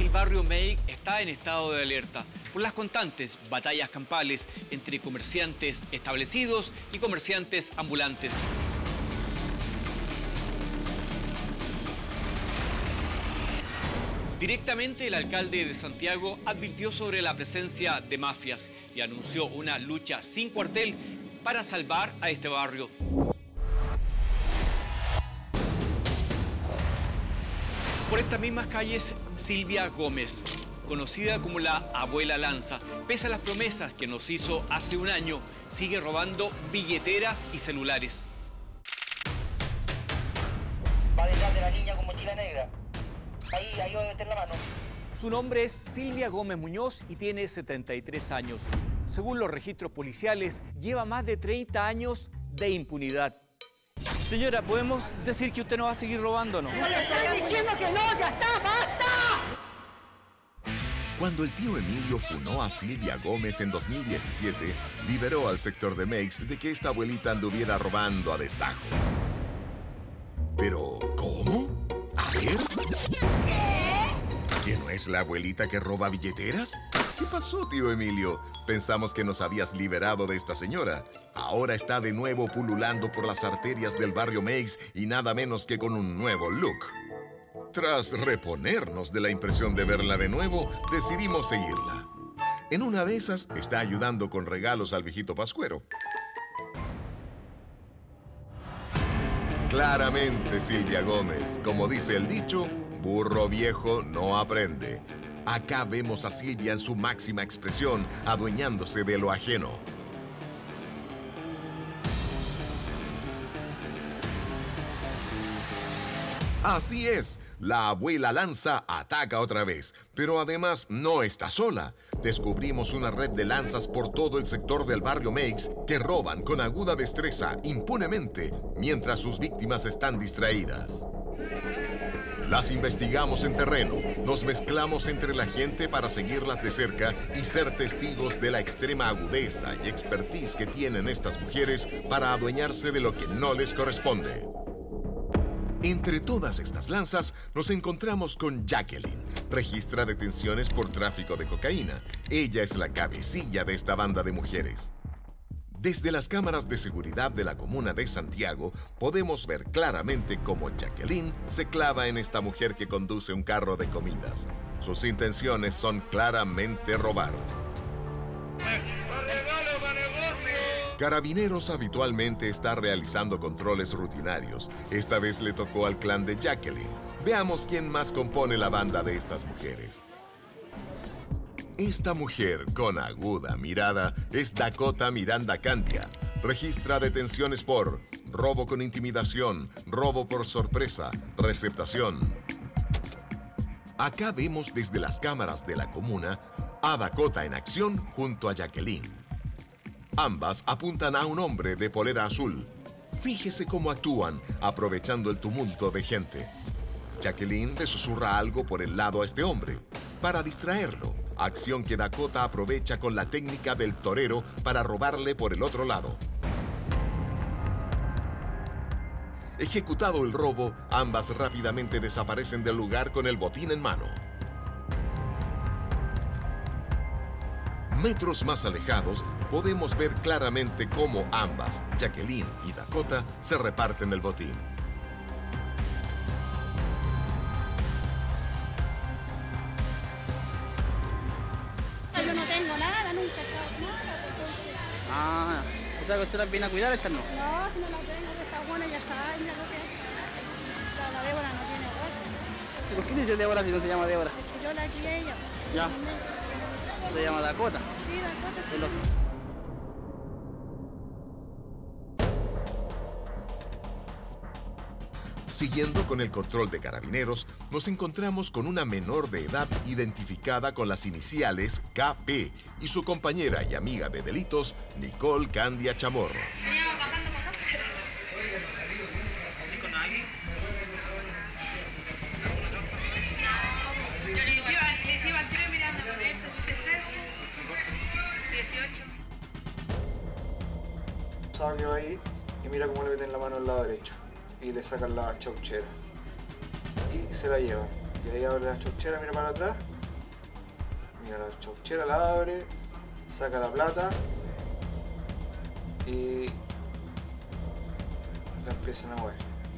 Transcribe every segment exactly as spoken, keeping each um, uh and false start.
el barrio Meigg está en estado de alerta por las constantes batallas campales entre comerciantes establecidos y comerciantes ambulantes. Directamente el alcalde de Santiago advirtió sobre la presencia de mafias y anunció una lucha sin cuartel para salvar a este barrio. Por estas mismas calles, Silvia Gómez, conocida como la Abuela Lanza, pese a las promesas que nos hizo hace un año, sigue robando billeteras y celulares. Va detrás de la niña con mochila negra. Ahí, ahí voy a meter la mano. Su nombre es Silvia Gómez Muñoz y tiene setenta y tres años. Según los registros policiales, lleva más de treinta años de impunidad. Señora, ¿podemos decir que usted no va a seguir robando, no? ¡No le estoy diciendo que no! ¡Ya está! ¡Basta! Cuando el tío Emilio funó a Silvia Gómez en dos mil diecisiete, liberó al sector de Meigg de que esta abuelita anduviera robando a destajo. Pero, ¿cómo? A ver... ¿Que no es la abuelita que roba billeteras? ¿Qué pasó, tío Emilio? Pensamos que nos habías liberado de esta señora. Ahora está de nuevo pululando por las arterias del barrio Meigg y nada menos que con un nuevo look. Tras reponernos de la impresión de verla de nuevo, decidimos seguirla. En una de esas, está ayudando con regalos al viejito Pascuero. Claramente, Silvia Gómez, como dice el dicho, burro viejo no aprende. Acá vemos a Silvia en su máxima expresión, adueñándose de lo ajeno. Así es, la Abuela Lanza ataca otra vez, pero además no está sola. Descubrimos una red de lanzas por todo el sector del barrio Meigg que roban con aguda destreza, impunemente, mientras sus víctimas están distraídas. Las investigamos en terreno, nos mezclamos entre la gente para seguirlas de cerca y ser testigos de la extrema agudeza y expertise que tienen estas mujeres para adueñarse de lo que no les corresponde. Entre todas estas lanzas, nos encontramos con Jacqueline. Registra detenciones por tráfico de cocaína. Ella es la cabecilla de esta banda de mujeres. Desde las cámaras de seguridad de la comuna de Santiago, podemos ver claramente cómo Jacqueline se clava en esta mujer que conduce un carro de comidas. Sus intenciones son claramente robar. Carabineros habitualmente está realizando controles rutinarios. Esta vez le tocó al clan de Jacqueline. Veamos quién más compone la banda de estas mujeres. Esta mujer con aguda mirada es Dakota Miranda Candia. Registra detenciones por robo con intimidación, robo por sorpresa, receptación. Acá vemos desde las cámaras de la comuna a Dakota en acción junto a Jacqueline. Ambas apuntan a un hombre de polera azul. Fíjese cómo actúan, aprovechando el tumulto de gente. Jacqueline le susurra algo por el lado a este hombre, para distraerlo, acción que Dakota aprovecha con la técnica del torero para robarle por el otro lado. Ejecutado el robo, ambas rápidamente desaparecen del lugar con el botín en mano. Metros más alejados, podemos ver claramente cómo ambas, Jacqueline y Dakota, se reparten el botín. Yo no tengo nada, nunca he estado nada. Entonces... Ah, o sea que usted las viene a cuidar, esta no. No, no la tengo, que está buena, ya está, mira lo que es. La, la Débora no tiene voz. ¿Por qué dice Débora si no se llama Débora? Es que yo la crié ella. Ya. Se llama Dakota. Sí, Dakota. Es lo... Siguiendo con el control de carabineros, nos encontramos con una menor de edad identificada con las iniciales K P y su compañera y amiga de delitos, Nicole Candia Chamorro. Veníamos bajando para acá. ¿Con alguien? Yo le digo, les iba a creer mirando con esto, dieciocho. Salió ahí y mira cómo le meten la mano al lado derecho. Y le sacan la chauchera y se la llevan. Y ahí abre la chauchera, mira para atrás Mira, la chauchera la abre, saca la plata y la empiezan a mover.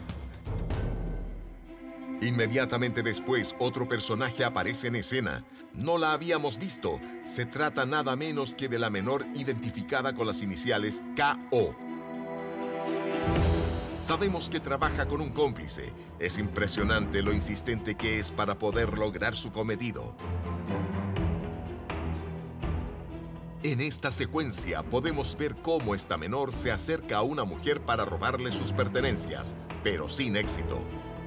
Inmediatamente después, otro personaje aparece en escena. No la habíamos visto. Se trata nada menos que de la menor identificada con las iniciales K O. Sabemos que trabaja con un cómplice. Es impresionante lo insistente que es para poder lograr su cometido. En esta secuencia podemos ver cómo esta menor se acerca a una mujer para robarle sus pertenencias, pero sin éxito.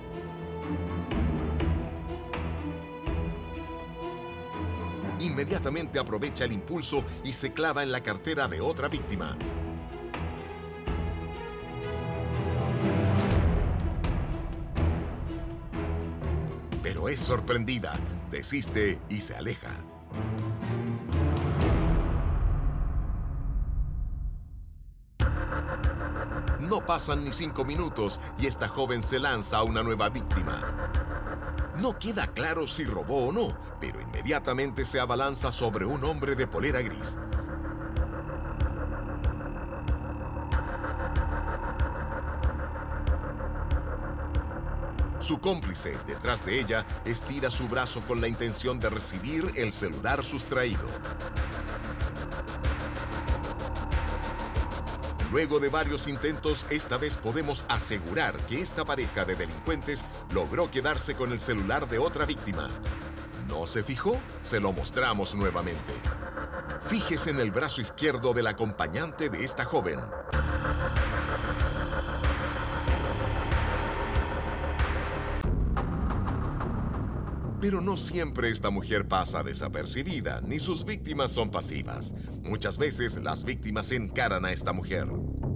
Inmediatamente aprovecha el impulso y se clava en la cartera de otra víctima. Pero es sorprendida, desiste y se aleja. No pasan ni cinco minutos y esta joven se lanza a una nueva víctima. No queda claro si robó o no, pero inmediatamente se abalanza sobre un hombre de polera gris. Su cómplice, detrás de ella, estira su brazo con la intención de recibir el celular sustraído. Luego de varios intentos, esta vez podemos asegurar que esta pareja de delincuentes logró quedarse con el celular de otra víctima. ¿No se fijó? Se lo mostramos nuevamente. Fíjese en el brazo izquierdo del acompañante de esta joven. Pero no siempre esta mujer pasa desapercibida, ni sus víctimas son pasivas. Muchas veces las víctimas encaran a esta mujer.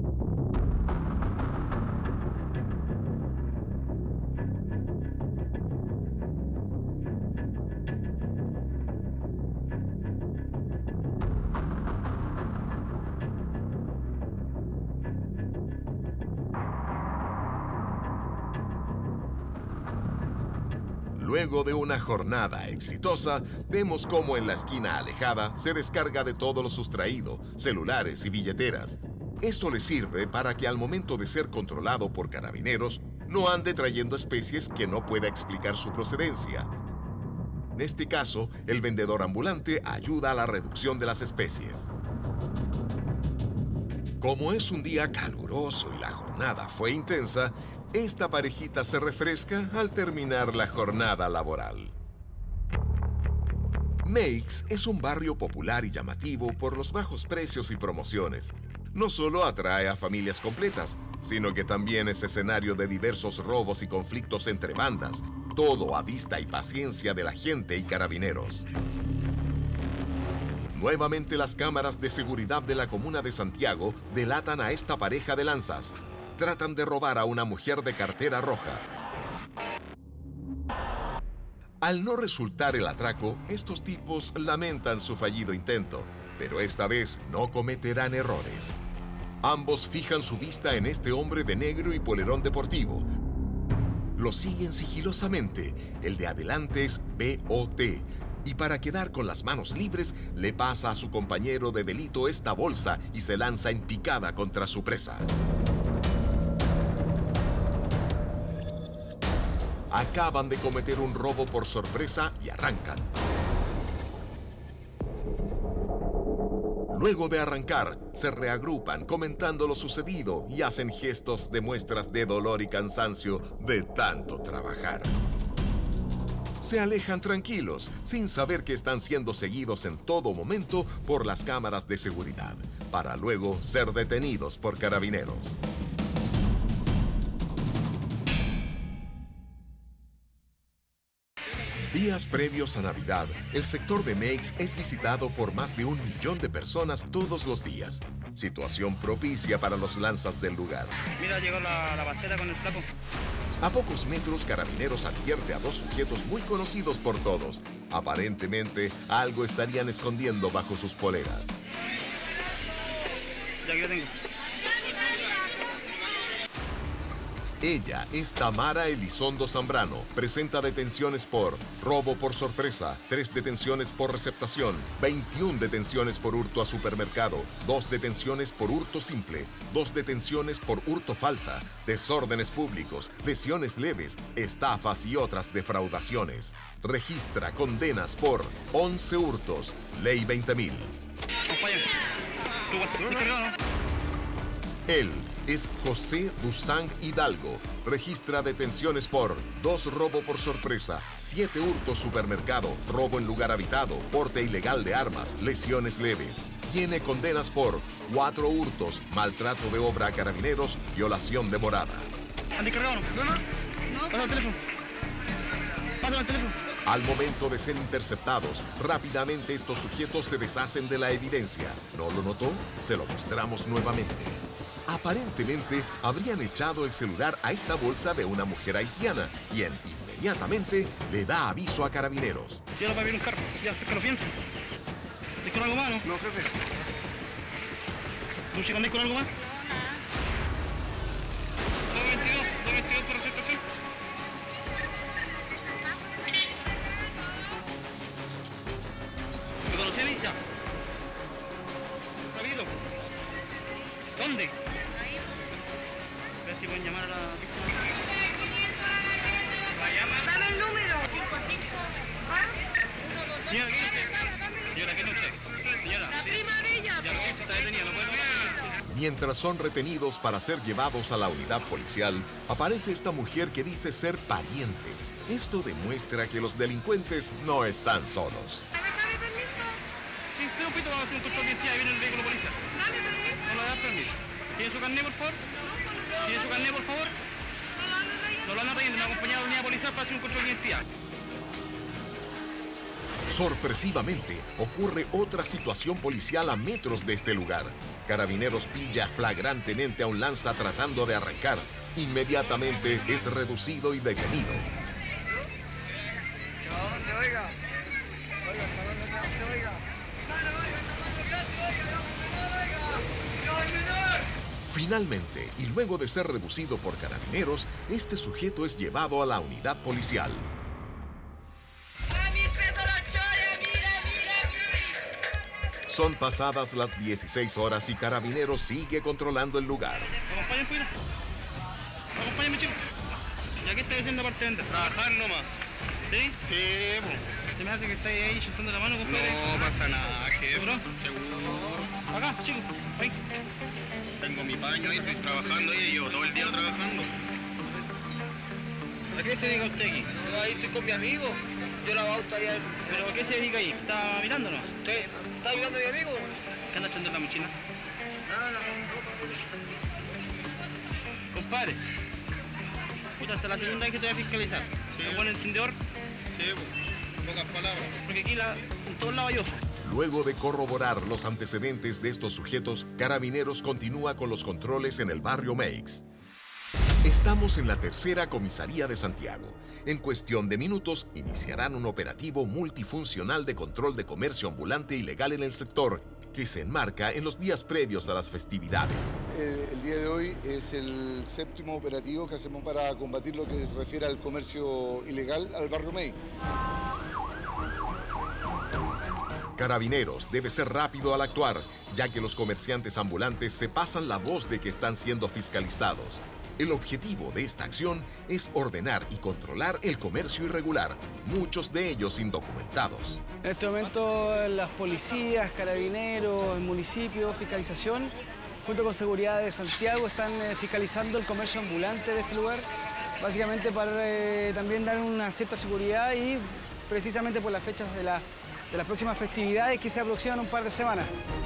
Luego de una jornada exitosa, vemos cómo en la esquina alejada se descarga de todo lo sustraído, celulares y billeteras. Esto le sirve para que al momento de ser controlado por carabineros, no ande trayendo especies que no pueda explicar su procedencia. En este caso, el vendedor ambulante ayuda a la reducción de las especies. Como es un día caluroso y la jornada fue intensa, esta parejita se refresca al terminar la jornada laboral. Meix es un barrio popular y llamativo por los bajos precios y promociones. No solo atrae a familias completas, sino que también es escenario de diversos robos y conflictos entre bandas, todo a vista y paciencia de la gente y carabineros. Nuevamente las cámaras de seguridad de la comuna de Santiago delatan a esta pareja de lanzas. Tratan de robar a una mujer de cartera roja. Al no resultar el atraco, estos tipos lamentan su fallido intento, pero esta vez no cometerán errores. Ambos fijan su vista en este hombre de negro y polerón deportivo. Lo siguen sigilosamente. El de adelante es B O T. Y para quedar con las manos libres, le pasa a su compañero de delito esta bolsa y se lanza en picada contra su presa. Acaban de cometer un robo por sorpresa y arrancan. Luego de arrancar, se reagrupan comentando lo sucedido y hacen gestos de muestras de dolor y cansancio de tanto trabajar. Se alejan tranquilos, sin saber que están siendo seguidos en todo momento por las cámaras de seguridad, para luego ser detenidos por carabineros. Días previos a Navidad, el sector de Meix es visitado por más de un millón de personas todos los días. Situación propicia para los lanzas del lugar. Mira, llegó la, la pastera con el flaco. A pocos metros, Carabineros advierte a dos sujetos muy conocidos por todos. Aparentemente, algo estarían escondiendo bajo sus poleras. Ya que lo tengo. Ella es Tamara Elizondo Zambrano. Presenta detenciones por robo por sorpresa, tres detenciones por receptación, veintiuna detenciones por hurto a supermercado, dos detenciones por hurto simple, dos detenciones por hurto falta, desórdenes públicos, lesiones leves, estafas y otras defraudaciones. Registra condenas por once hurtos, ley veinte mil. Él es José Duzang Hidalgo. Registra detenciones por dos robo por sorpresa, siete hurtos supermercado, robo en lugar habitado, porte ilegal de armas, lesiones leves. Tiene condenas por cuatro hurtos, maltrato de obra a carabineros, violación de morada. Andy Carrano. No, no. Pásame el teléfono. Pásame el teléfono. Al momento de ser interceptados, rápidamente estos sujetos se deshacen de la evidencia. ¿No lo notó? Se lo mostramos nuevamente. Aparentemente, habrían echado el celular a esta bolsa de una mujer haitiana, quien inmediatamente le da aviso a carabineros. Ya no va a venir un carro, ya, que lo piensen. ¿Estás con algo más, no? No, jefe. ¿Tú andáis con algo más? dos veintidós, dos veintidós por receptación. ¿Me conocí a mí? Ya. ¿Sabido? ¿Dónde? Ahí. A ver si pueden llamar a la víctima. Dame el número. Señora, ¿qué es usted? Señora, ¿qué es usted? Señora. La prima de ella. Ya lo que está detenida, no puede ver. Mientras son retenidos para ser llevados a la unidad policial, aparece esta mujer que dice ser pariente. Esto demuestra que los delincuentes no están solos. Dame permiso. Sí, espera un poquito, vamos a hacer un control de identidad y viene el vehículo policial. Dame permiso. No le da permiso. ¿Tiene su carnet, por favor? ¿Tiene su carnet, por favor? No lo anda trayendo, me ha acompañado a la unidad policial para hacer un control de identidad. Sorpresivamente, ocurre otra situación policial a metros de este lugar. Carabineros pilla flagrantemente a un lanza tratando de arrancar. Inmediatamente es reducido y detenido. Oiga, oiga, oiga. Finalmente, y luego de ser reducido por carabineros, este sujeto es llevado a la unidad policial. Son pasadas las dieciséis horas y Carabineros sigue controlando el lugar. Acompáñame, cuida. Acompáñame, chico. ¿Ya qué estás haciendo aparte de vender? Trabajar nomás. ¿Sí? Sí, pues. Se me hace que estáis ahí chutando la mano, compadre. No pasa nada, jefe. ¿Seguro? Seguro. Acá, chico. Ahí. Tengo mi baño ahí, estoy trabajando ahí, llevo todo el día trabajando. ¿A qué se dedica usted aquí? Yo ahí estoy con mi amigo. Yo la bauta ahí al... ¿Pero a qué se dedica ahí? ¿Está mirándonos? ¿Usted está ayudando a mi amigo? ¿Qué anda echando en la mochila? No, no, Compadre. Puta, hasta la segunda vez que te voy a fiscalizar. Sí. ¿Es buen entendedor? Sí, pues, pocas palabras. Porque aquí la, en todos lados hay oso. Luego de corroborar los antecedentes de estos sujetos, Carabineros continúa con los controles en el barrio Meix. Estamos en la tercera comisaría de Santiago. En cuestión de minutos, iniciarán un operativo multifuncional de control de comercio ambulante ilegal en el sector, que se enmarca en los días previos a las festividades. El, el día de hoy es el séptimo operativo que hacemos para combatir lo que se refiere al comercio ilegal al barrio Meix. Carabineros debe ser rápido al actuar, ya que los comerciantes ambulantes se pasan la voz de que están siendo fiscalizados. El objetivo de esta acción es ordenar y controlar el comercio irregular, muchos de ellos indocumentados. En este momento las policías, carabineros, el municipio, fiscalización, junto con Seguridad de Santiago, están eh, fiscalizando el comercio ambulante de este lugar, básicamente para eh, también dar una cierta seguridad y precisamente por las fechas de, la, de las próximas festividades que se aproximan un par de semanas.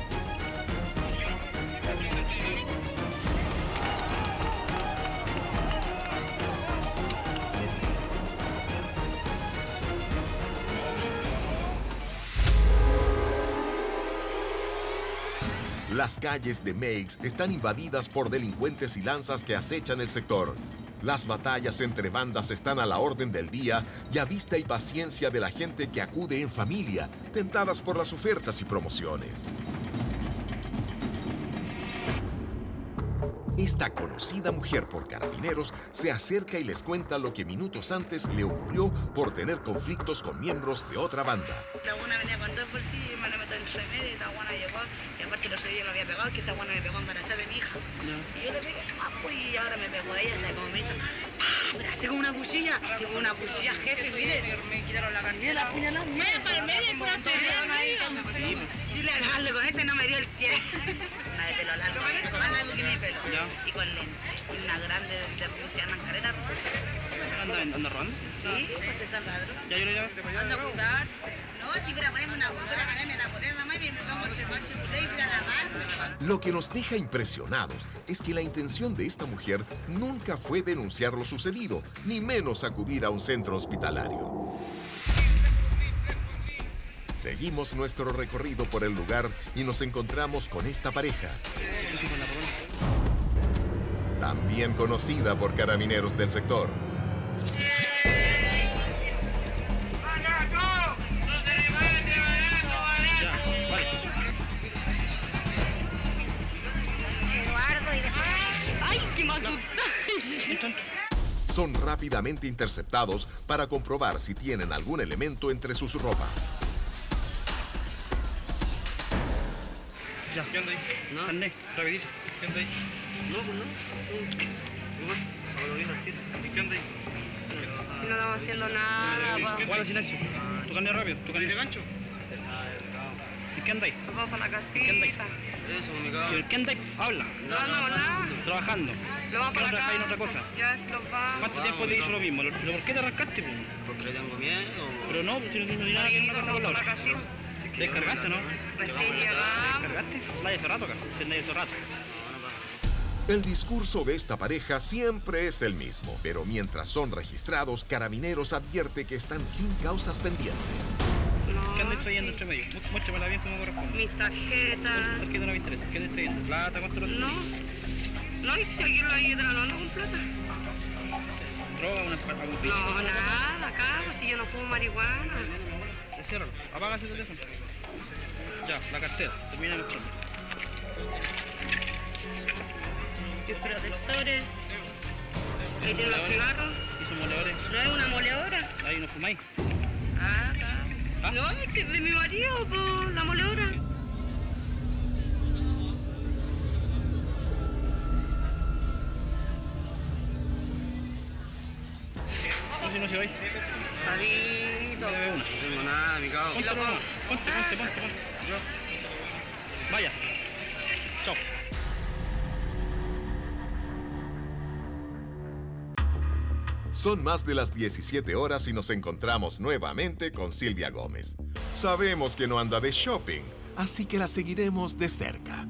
Las calles de Meix están invadidas por delincuentes y lanzas que acechan el sector. Las batallas entre bandas están a la orden del día y a vista y paciencia de la gente que acude en familia, tentadas por las ofertas y promociones. esta conocida mujer por Carabineros se acerca y les cuenta lo que minutos antes le ocurrió por tener conflictos con miembros de otra banda. La buena venía con dos por sí, me la meto entre medio y la buena llegó, y aparte los días lo había pegado, que esa buena me pegó embarazada de mi hija. Y yo le pegué, pues, y ahora me pegó ella, ¿sabes cómo me hizo? ¡Pah! Tengo una cuchilla, tengo una cuchilla, jefe, mire. Me quitaron la cartera, la puñalada. Me para el medio, por la pelea. Yo le agarré con este y no me dio el pie. Una de pelo largo, más largo que mi pelo. Y con lentes, una grande de Rusia, andan careta roja. ¿Anda, anda robando? Sí, pues esa ladrón. Ya yo le llamo. Anda a cuidar. No, si quiera ponerme una bolsa, me la poner nada más y me vamos a tomar chocolate y ir a lavar. Lo que nos deja impresionados es que la intención de esta mujer nunca fue denunciar lo sucedido, ni menos acudir a un centro hospitalario. Seguimos nuestro recorrido por el lugar y nos encontramos con esta pareja, también conocida por carabineros del sector. Eduardo y después... ¡Ay, qué me asusté! Son rápidamente interceptados para comprobar si tienen algún elemento entre sus ropas. Ya, ¿qué anda ahí? No. Carné, rapidito. ¿Qué anda ahí? No, pues no. ¿Qué anda ahí? Si no estamos haciendo nada, pa. Guarda silencio. Tu carné rápido. ¿Tu carné de gancho? ¿Y qué anda ahí? Vamos para la casita. ¿Qué anda ahí? Eso, mi cabrón. ¿Qué anda ahí? Habla. No andamos nada. Trabajando. Lo vamos para la trabajáis en casa. otra cosa? Ya se los vamos. ¿Cuánto tiempo te hizo lo mismo? ¿Pero por qué te arrancaste, pues? Porque le tengo miedo. Pero no, si no tienes nada que ver en la casa por la Vamos otra. para la casita. ¿Te descargaste, no? Recién llegamos. ¿Te descargaste? Nadie hace rato acá. Nadie hace rato. El discurso de esta pareja siempre es el mismo, pero mientras son registrados, Carabineros advierte que están sin causas pendientes. No, ¿Qué andas trayendo sí. entre medio? Muéstramela bien como corresponde. Mis tarjetas. Tarjeta no me interesa. ¿Qué andas trayendo? ¿Plata? ¿Cuánto lo No. No, y si alguien lo ayuda, no ando con plata. ¿Droga? ¿Una algún piso? No, nada, acá, pues si yo no fumo marihuana. Ciérralo. Apaga ese teléfono. Ya, la cartera. Termina mostrando. Mis protectores. Ahí tiene los cigarros. ¿Y esos moledores? ¿No es una moleadora? Ahí no fumáis. Ah, acá. ¿Ah? No, es que de mi marido, pues, la moleadora. No, si no se va ahí. Javito. Me debe una. No tengo nada, mi cabrón. Ponte, lo ponte, pongo. ponte, ponte, ponte, ponte. Vaya. Chao. Son más de las diecisiete horas y nos encontramos nuevamente con Silvia Gómez. Sabemos que no anda de shopping, así que la seguiremos de cerca.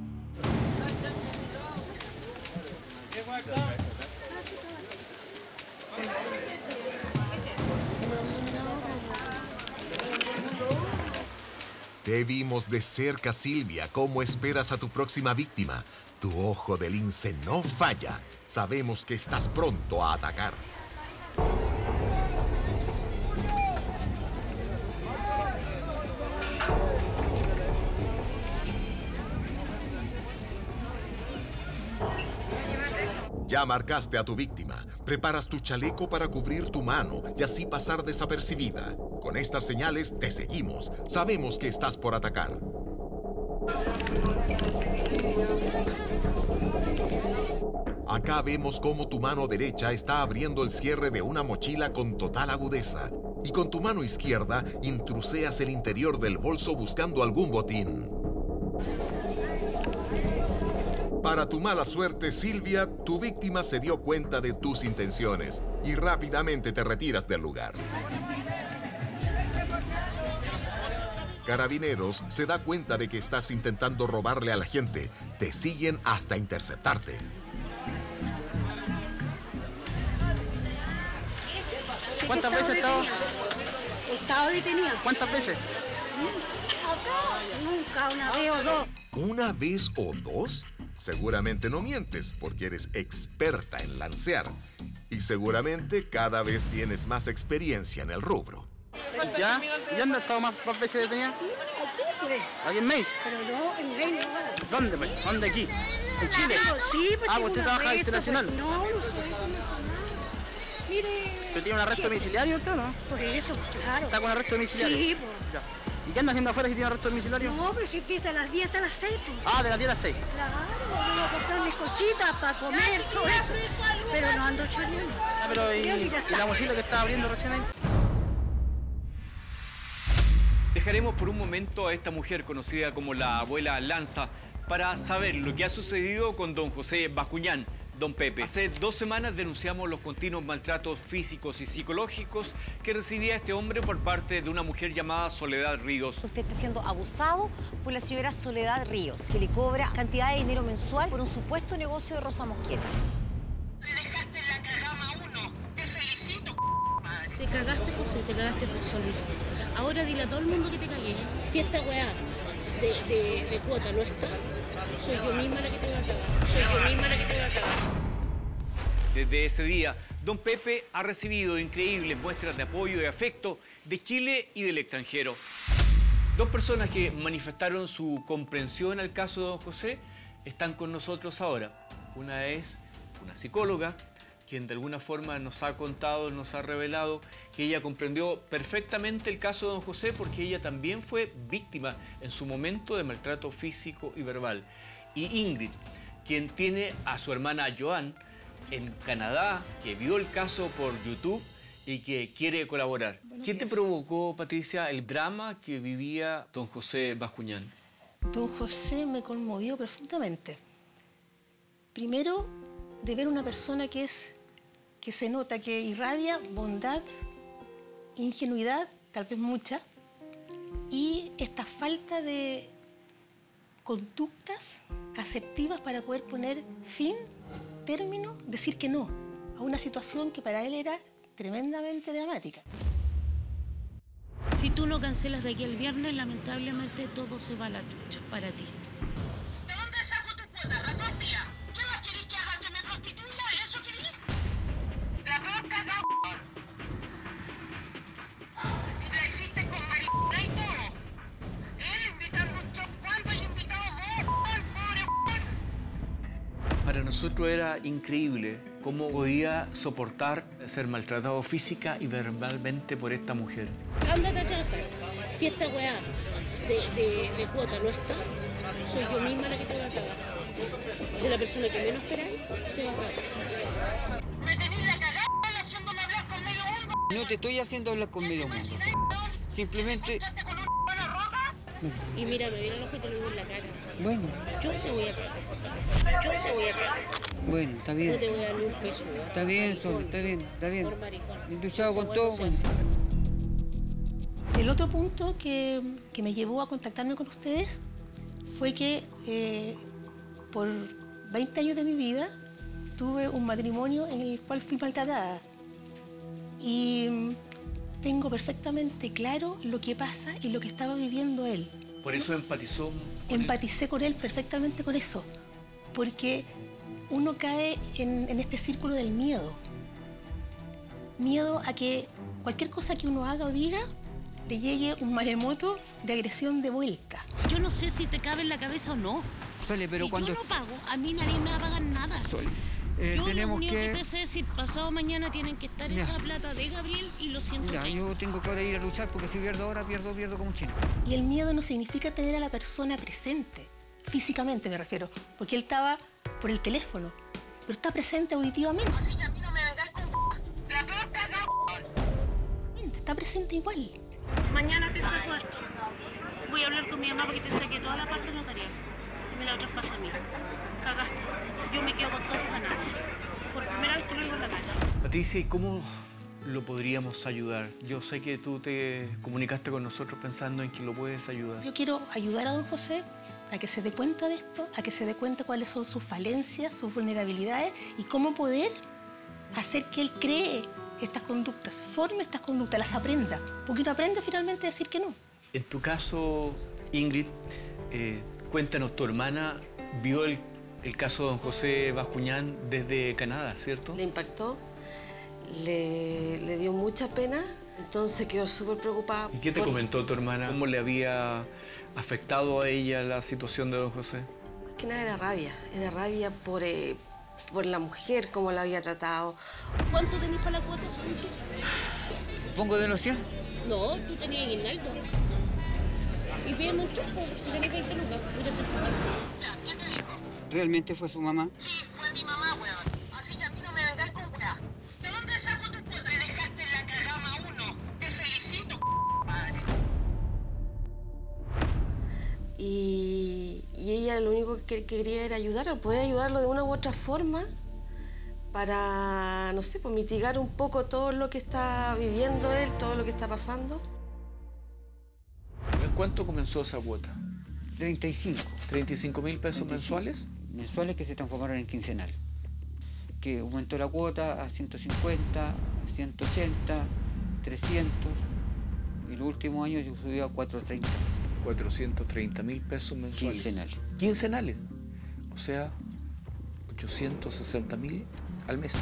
Te vimos de cerca, Silvia. ¿Cómo esperas a tu próxima víctima? Tu ojo de lince no falla. Sabemos que estás pronto a atacar. Ya marcaste a tu víctima. Preparas tu chaleco para cubrir tu mano y así pasar desapercibida. Con estas señales te seguimos. Sabemos que estás por atacar. Acá vemos cómo tu mano derecha está abriendo el cierre de una mochila con total agudeza. Y con tu mano izquierda intruseas el interior del bolso buscando algún botín. Para tu mala suerte, Silvia, tu víctima se dio cuenta de tus intenciones y rápidamente te retiras del lugar. Carabineros se da cuenta de que estás intentando robarle a la gente. Te siguen hasta interceptarte. ¿Cuántas veces he estado? He estado detenida. ¿Cuántas veces? Nunca, una vez o dos. ¿Una vez o dos? Seguramente no mientes porque eres experta en lancear. Y seguramente cada vez tienes más experiencia en el rubro. ¿Ya? ¿Y dónde has estado más, más veces detenida? Aquí, pues. ¿Aquí en May? Pero no, en Rey no. ¿Dónde, pues? ¿Dónde aquí? ¿En Chile? Sí, pues ah, tengo ¿usted un trabaja arresto, internacional? pues, no, no soy. Mire. ¿Pero tiene un arresto domiciliario usted o no? Por eso, claro. ¿Está con arresto domiciliario? Sí, pues. Ya. ¿Y qué anda haciendo afuera si tiene arresto domiciliario? No, pero si empieza a las diez hasta las seis. Pues. Ah, de las diez a las seis. Claro, voy a comprar mis cositas para comer, todo eso. Pero no ando choreando. Ah, pero ¿y, y la mochila que estaba abriendo recién ahí? Dejaremos por un momento a esta mujer conocida como la abuela Lanza para saber lo que ha sucedido con don José Bascuñán, don Pepe. Hace dos semanas denunciamos los continuos maltratos físicos y psicológicos que recibía este hombre por parte de una mujer llamada Soledad Ríos. Usted está siendo abusado por la señora Soledad Ríos, que le cobra cantidad de dinero mensual por un supuesto negocio de Rosa Mosquera. Le dejaste la cagama a uno. Te felicito, madre. Te cagaste, José, te cagaste por solito. Ahora dile a todo el mundo que te cagué. Si esta weá de, de, de cuota no está, soy yo misma la que te voy a cagar. Soy yo misma la que te voy a cagar. Desde ese día, don Pepe ha recibido increíbles muestras de apoyo y afecto de Chile y del extranjero. Dos personas que manifestaron su comprensión al caso de don José están con nosotros ahora. Una es una psicóloga, quien de alguna forma nos ha contado, nos ha revelado que ella comprendió perfectamente el caso de don José porque ella también fue víctima en su momento de maltrato físico y verbal. Y Ingrid, quien tiene a su hermana Joan en Canadá, que vio el caso por YouTube y que quiere colaborar. Buenos ¿Quién te días. provocó, Patricia, el drama que vivía don José Bascuñán? Don José me conmovió profundamente. Primero, de ver una persona que es que se nota que irradia bondad, ingenuidad, tal vez mucha, y esta falta de conductas asertivas para poder poner fin, término, decir que no a una situación que para él era tremendamente dramática. Si tú no cancelas de aquí el viernes, lamentablemente todo se va a la chucha para ti. ¿De dónde saco tu cuota? A dos días. ¿Qué más querés que haga? ¿Que me prostituya? ¿Eso querés? La peor cagada, y la hiciste con marihuana y todo. Él invitando un shot. ¿Cuánto hay invitado vos, pobre weón? Para nosotros era increíble cómo podía soportar ser maltratado física y verbalmente por esta mujer. Ándate a trabajar. Si esta weá de, de, de cuota no está, soy yo misma la que te va a cagar. De la persona que menos esperáis, te va a cagar. Me tenés la cagada haciéndome hablar con medio mundo. No te estoy haciendo hablar con medio mundo. Simplemente... Y mira, me viene el ojo y te lo veo en la cara. Bueno. Yo te voy a cagar. Yo te voy a cagar. Bueno, está bien. No te voy a dar ni un peso. Está bien, Sol, está bien, está bien. Por maricón. Entusiasmado con todo, bueno. El otro punto que, que me llevó a contactarme con ustedes fue que eh, por veinte años de mi vida tuve un matrimonio en el cual fui maltratada. Y mm, tengo perfectamente claro lo que pasa y lo que estaba viviendo él. Por eso empatizó con Empaticé con él perfectamente con eso, porque uno cae en, en este círculo del miedo. Miedo a que cualquier cosa que uno haga o diga le llegue un maremoto de agresión de vuelta. Yo no sé si te cabe en la cabeza o no. Sole, pero si cuando... yo no pago, a mí nadie me va a pagar nada. Sole, eh, yo tenemos lo único que... que... que te sé decir, pasado mañana tienen que estar Ya. esa plata de Gabriel y lo siento. Ya, yo tengo que ahora ir a luchar porque si pierdo ahora, pierdo, pierdo como un chino. Y el miedo no significa tener a la persona presente, físicamente me refiero, porque él estaba por el teléfono, pero está presente auditivamente. Así que a mí no me vengáis con la peor cagada. Está presente igual. Mañana te saco esto. Voy a hablar con mi mamá porque te saqué toda la parte notarial. Y me la traspasa a mí. Cagaste. Yo me quedo con todas las ganancias. Por primera vez te lo digo en la cara. Patricia, ¿y cómo lo podríamos ayudar? Yo sé que tú te comunicaste con nosotros pensando en que lo puedes ayudar. Yo quiero ayudar a don José a que se dé cuenta de esto, a que se dé cuenta cuáles son sus falencias, sus vulnerabilidades y cómo poder hacer que él cree estas conductas, forme estas conductas, las aprenda. Porque uno aprende finalmente a decir que no. En tu caso, Ingrid, eh, cuéntanos, tu hermana vio el, el caso de don José Bascuñán desde Canadá, ¿cierto? Le impactó, le, le dio mucha pena, entonces quedó súper preocupada. ¿Y qué te por... comentó tu hermana? ¿Cómo le había afectado a ella la situación de don José? que nada era rabia. Era rabia por, eh, por la mujer, cómo la había tratado. ¿Cuánto tenés para la cuota, según tú? ¿Pongo de noción? No, tú tenías guinaldo. Y pídeme un choco, si tenés veinte lucas, voy a hacer puchito. ¿Qué te dijo? ¿Realmente fue su mamá? Sí, fue mi mamá, weón. Así que a mí no me vengas con weá. ¿De dónde saco tu cuota y dejaste en la cagama uno? Te felicito, padre. Y, y ella lo único que quería era ayudarlo, poder ayudarlo de una u otra forma para, no sé, pues mitigar un poco todo lo que está viviendo él, todo lo que está pasando. ¿En cuánto comenzó esa cuota? treinta y cinco. ¿treinta y cinco mil pesos mensuales? Mensuales que se transformaron en quincenal. Que aumentó la cuota a ciento cincuenta, ciento ochenta, trescientos y los últimos años subió a cuatrocientos treinta. cuatrocientos treinta mil pesos mensuales. Quincenales. Quincenales. O sea, ochocientos sesenta mil al mes.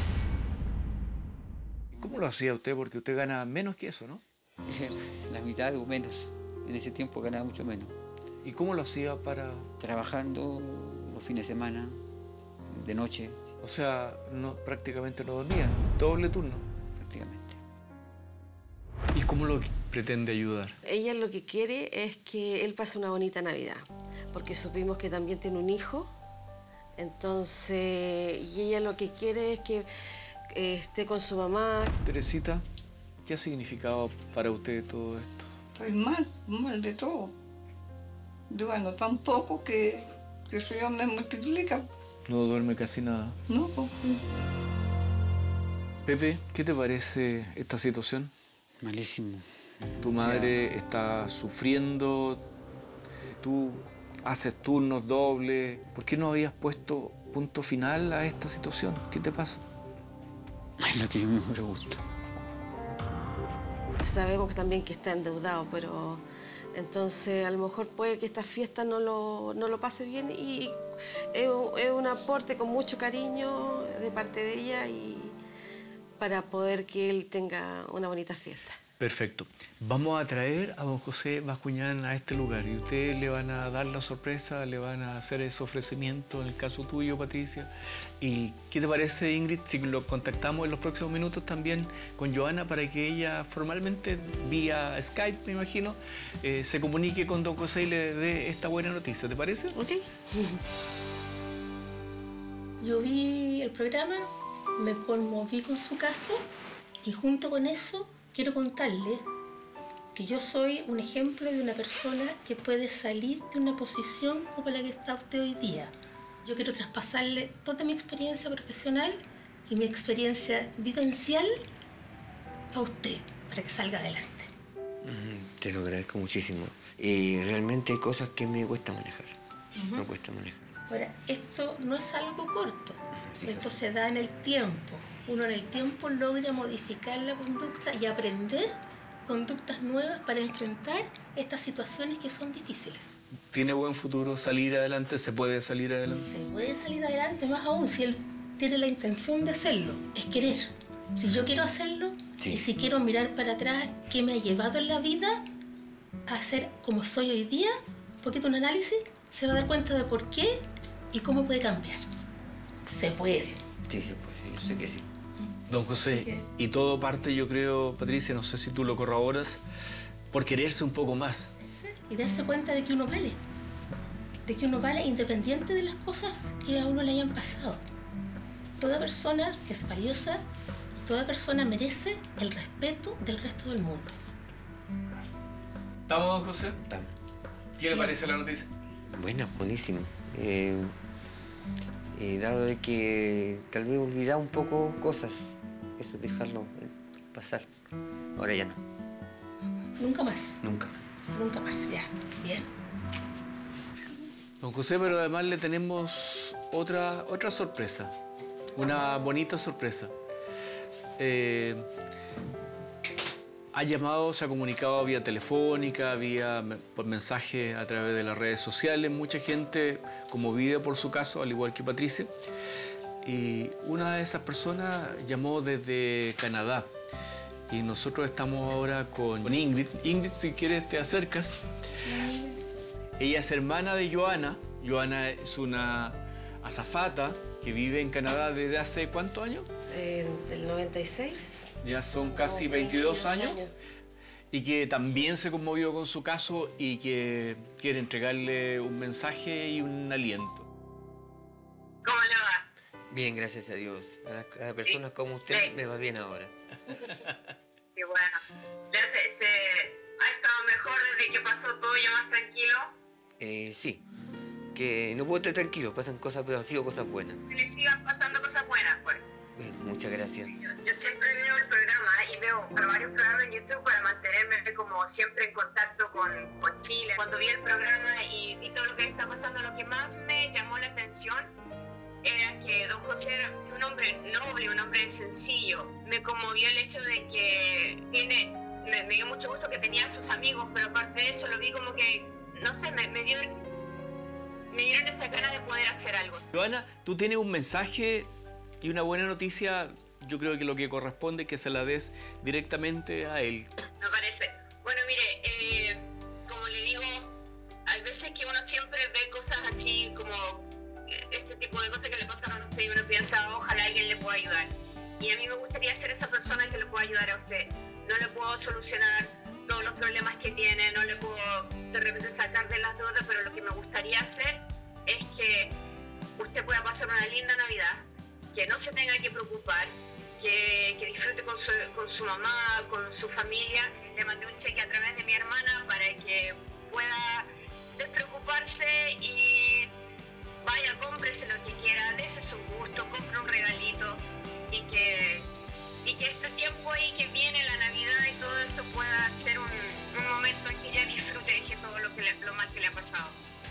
¿Cómo lo hacía usted? Porque usted gana menos que eso, ¿no? La mitad o menos. En ese tiempo ganaba mucho menos. ¿Y cómo lo hacía para...? Trabajando los fines de semana, de noche. O sea, no, prácticamente no dormía, doble turno. Prácticamente. ¿Y cómo lo pretende ayudar? Ella lo que quiere es que él pase una bonita Navidad, porque supimos que también tiene un hijo. Entonces, y ella lo que quiere es que eh, esté con su mamá. Teresita, ¿qué ha significado para usted todo esto? Estoy mal, mal de todo. Yo gano tan poco que, que eso ya me multiplica. No duerme casi nada. No, pues. Pepe, ¿qué te parece esta situación? Malísimo. Tu madre está sufriendo, tú haces turnos dobles. ¿Por qué no habías puesto punto final a esta situación? ¿Qué te pasa? Es lo que yo me pregunto. Sabemos también que está endeudado, pero entonces a lo mejor puede que esta fiesta no lo, no lo pase bien y es, es un aporte con mucho cariño de parte de ella y para poder que él tenga una bonita fiesta. Perfecto. Vamos a traer a don José Bascuñán a este lugar y ustedes le van a dar la sorpresa, le van a hacer ese ofrecimiento en el caso tuyo, Patricia. ¿Y qué te parece, Ingrid, si lo contactamos en los próximos minutos también con Joana para que ella formalmente, vía Skype, me imagino, eh, se comunique con don José y le dé esta buena noticia? ¿Te parece? Ok. Yo vi el programa, me conmoví con su caso y junto con eso quiero contarle que yo soy un ejemplo de una persona que puede salir de una posición como la que está usted hoy día. Yo quiero traspasarle toda mi experiencia profesional y mi experiencia vivencial a usted para que salga adelante. Te lo agradezco muchísimo. Y realmente hay cosas que me cuesta manejar. Uh-huh. Me cuesta manejar. Ahora, esto no es algo corto. Esto se da en el tiempo. Uno en el tiempo logra modificar la conducta y aprender conductas nuevas para enfrentar estas situaciones que son difíciles. ¿Tiene buen futuro salir adelante? ¿Se puede salir adelante? Se puede salir adelante, más aún si él tiene la intención de hacerlo. Es querer. Si yo quiero hacerlo sí. Y si quiero mirar para atrás qué me ha llevado en la vida a ser como soy hoy día, un poquito un análisis, se va a dar cuenta de por qué y cómo puede cambiar. Se puede. Sí, se puede. Yo sé que sí. Don José, y todo parte, yo creo, Patricia, no sé si tú lo corroboras, por quererse un poco más. Y darse cuenta de que uno vale. De que uno vale independiente de las cosas que a uno le hayan pasado. Toda persona es valiosa y toda persona merece el respeto del resto del mundo. ¿Estamos, don José? Estamos. ¿Qué le parece la noticia? Bueno, buenísimo. Eh, eh, dado de que tal vez olvidaba un poco cosas, eso, dejarlo pasar. Ahora ya no. Nunca más. Nunca. Nunca más, ya. Bien. Don José, pero además le tenemos otra, otra sorpresa. Una bonita sorpresa. Eh, ha llamado, se ha comunicado vía telefónica, vía por mensaje a través de las redes sociales. Mucha gente conmovida por su caso, al igual que Patricia. Y una de esas personas llamó desde Canadá. Y nosotros estamos ahora con, con Ingrid. Ingrid, si quieres te acercas. Ella es hermana de Joana Joana es una azafata que vive en Canadá desde hace ¿cuántos años? Eh, del noventa y seis. Ya son casi veintidós años. Y que también se conmovió con su caso y que quiere entregarle un mensaje y un aliento. ¿Cómo le va? Bien, gracias a Dios. A las, a las personas como usted Sí. me va bien ahora. Qué bueno. ¿Le hace- se, ¿Ha estado mejor desde que pasó todo ya más tranquilo? Eh, sí, que no puedo estar tranquilo, pasan cosas, pero han sido cosas buenas. Que le sigan pasando cosas buenas, pues. Bien, muchas gracias. Yo, yo siempre veo el programa y veo varios programas en YouTube para mantenerme como siempre en contacto con, con Chile. Cuando vi el programa y vi todo lo que está pasando, lo que más me llamó la atención era que don José era un hombre noble, un hombre sencillo. Me conmovió el hecho de que tiene, me, me dio mucho gusto que tenía a sus amigos, pero aparte de eso lo vi como que, no sé, me, me, dio, me dieron esa gana de poder hacer algo. Joana, tú tienes un mensaje y una buena noticia. Yo creo que lo que corresponde es que se la des directamente a él. Me parece. Bueno, mire, eh, como le digo, hay veces que uno siempre ve cosas así como este tipo de cosas que le pasaron a usted y uno piensa, ojalá alguien le pueda ayudar. Y a mí me gustaría ser esa persona que le pueda ayudar a usted. No le puedo solucionar todos los problemas que tiene, no le puedo de repente sacar de las deudas, pero lo que me gustaría hacer es que usted pueda pasar una linda Navidad, que no se tenga que preocupar, que, que disfrute con su, con su mamá, con su familia. Le mandé un cheque a través de mi hermana para que pueda despreocuparse y vaya, cómprese lo que quiera, dése su gusto, compre un regalito y que, y que este tiempo ahí que viene, la Navidad y todo eso, pueda ser un, un momento en que ella disfrute de todo lo, que le, lo mal que le ha pasado.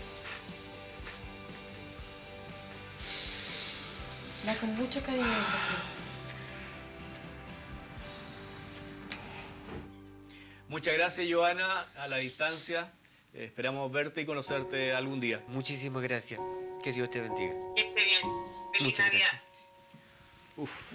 Da con mucho cariño, José. Muchas gracias, Joana, a la distancia. Eh, esperamos verte y conocerte algún día. Muchísimas gracias. Que Dios te bendiga. Que esté bien. Feliz Muchas Navidad. gracias. Uf.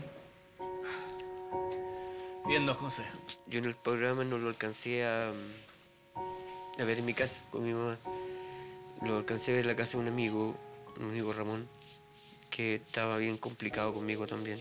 Bien, don José. Yo en el programa no lo alcancé a, a ver en mi casa con mi mamá. Lo alcancé a ver en la casa de un amigo, un amigo Ramón, que estaba bien complicado conmigo también.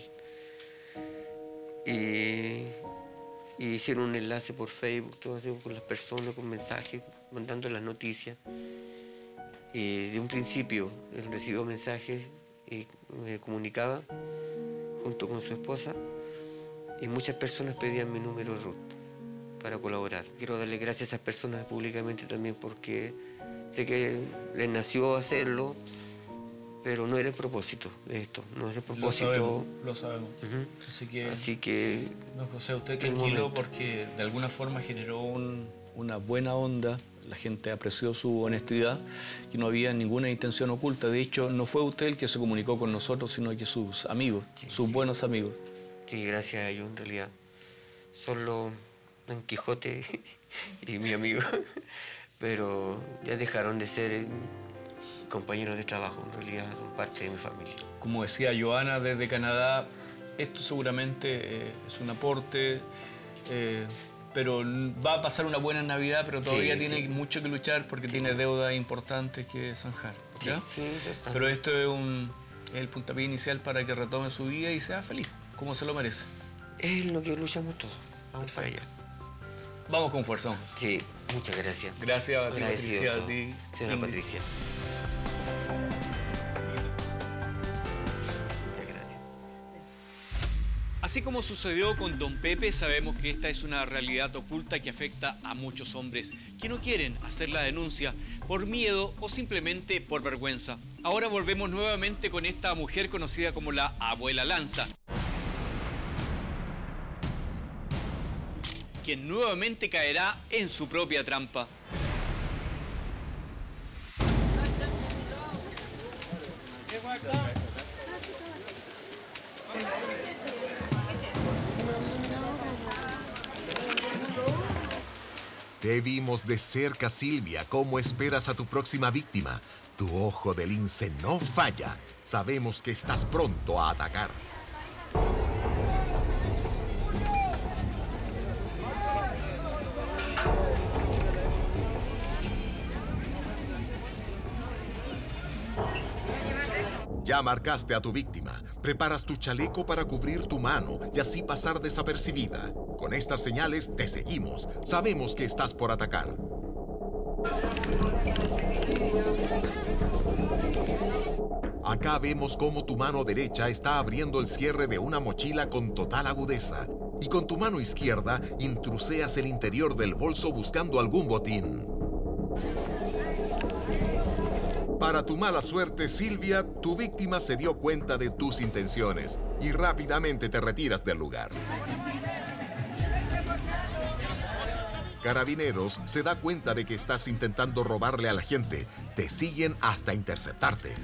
Y, y hicieron un enlace por Facebook, todo así, con las personas, con mensajes, mandando las noticias. Y de un principio él recibió mensajes y me comunicaba junto con su esposa y muchas personas pedían mi número R U T para colaborar. Quiero darle gracias a esas personas públicamente también porque sé que les nació hacerlo, pero no era el propósito de esto, no es el propósito. Lo sabemos, lo sabemos. Uh-huh. Así que, Así que, don José, usted un tranquilo momento. porque de alguna forma generó un, una buena onda. La gente apreció su honestidad, que no había ninguna intención oculta. De hecho, no fue usted el que se comunicó con nosotros, sino que sus amigos, Sí, sus sí. buenos amigos. Sí, gracias a ellos en realidad. Solo Don Quijote y mi amigo, pero ya dejaron de ser compañeros de trabajo, en realidad son parte de mi familia. Como decía Joana desde Canadá, esto seguramente eh, es un aporte, eh, pero va a pasar una buena Navidad, pero todavía Sí, tiene sí. mucho que luchar porque tiene deudas importantes que zanjar. Sí, ¿ya? sí, eso está. Pero esto es, un, es el puntapié inicial para que retome su vida y sea feliz, como se lo merece. Es lo que luchamos todos. Vamos para allá. Vamos con fuerza, don José. Sí, muchas gracias. Gracias a ti, Agradecido Patricia, a todo. ti, Señora Ingrid. Patricia. Muchas gracias. Así como sucedió con don Pepe, sabemos que esta es una realidad oculta que afecta a muchos hombres que no quieren hacer la denuncia por miedo o simplemente por vergüenza. Ahora volvemos nuevamente con esta mujer conocida como la Abuela Lanza, quien nuevamente caerá en su propia trampa. Te vimos de cerca, Silvia. ¿Cómo esperas a tu próxima víctima? Tu ojo de lince no falla. Sabemos que estás pronto a atacar. Ya marcaste a tu víctima, preparas tu chaleco para cubrir tu mano y así pasar desapercibida. Con estas señales te seguimos, sabemos que estás por atacar. Acá vemos cómo tu mano derecha está abriendo el cierre de una mochila con total agudeza y con tu mano izquierda intruseas el interior del bolso buscando algún botín. Para tu mala suerte, Silvia, tu víctima se dio cuenta de tus intenciones y rápidamente te retiras del lugar. Carabineros se da cuenta de que estás intentando robarle a la gente. Te siguen hasta interceptarte.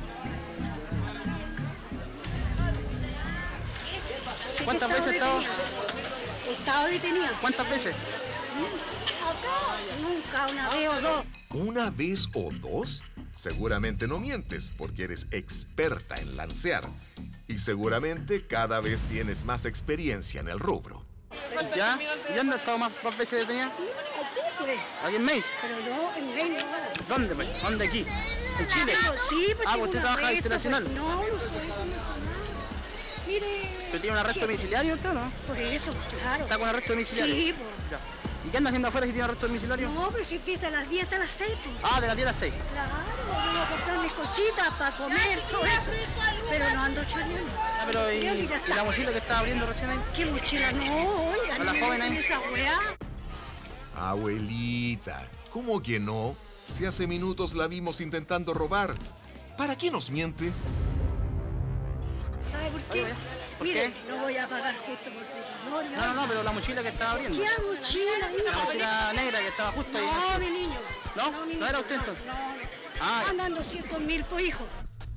¿Cuántas veces he estado? He estado detenida. ¿Cuántas veces? Acá, nunca, una vez o dos. ¿Una vez o dos? Seguramente no mientes, porque eres experta en lancear. Y seguramente cada vez tienes más experiencia en el rubro. ¿Ya? ¿Y dónde has estado más, más veces detenida? Aquí, pues. ¿Aquí en Mace? Pero no, en Mace no. ¿Dónde, pues? ¿Dónde aquí? ¿En Chile? Sí, pues. Ah, ¿usted trabaja arresto, internacional? Pues, no, no sé. Mire. ¿Pero tiene un arresto domiciliario usted o no? Por eso, claro. ¿Está con arresto domiciliario? Sí, pues. Ya. ¿Y qué anda haciendo afuera si tiene arresto domiciliario? No, pero si empieza a las diez a las seis. Pues. Ah, de las diez a las seis. Claro, voy a comprar mis cositas para comer, todo eso. Pero no ando choreando. Ah, pero ¿y, ¿y la mochila que estaba abriendo recién ahí? ¿Qué mochila? No, oiga. ¿A la joven ahí? Esa weá. Abuelita, ¿cómo que no? Si hace minutos la vimos intentando robar. ¿Para qué nos miente? ¿Sabe por qué? Oye, ¿por Mire, qué? no voy a pagar justo por su favor. No, no, no, pero la mochila que estaba abriendo. ¿Qué mochila? La mochila negra que estaba justo ahí. No, mi niño. ¿No? ¿No, ¿No era usted entonces? No, no. Ah, ya. Andan doscientos mil por hijo.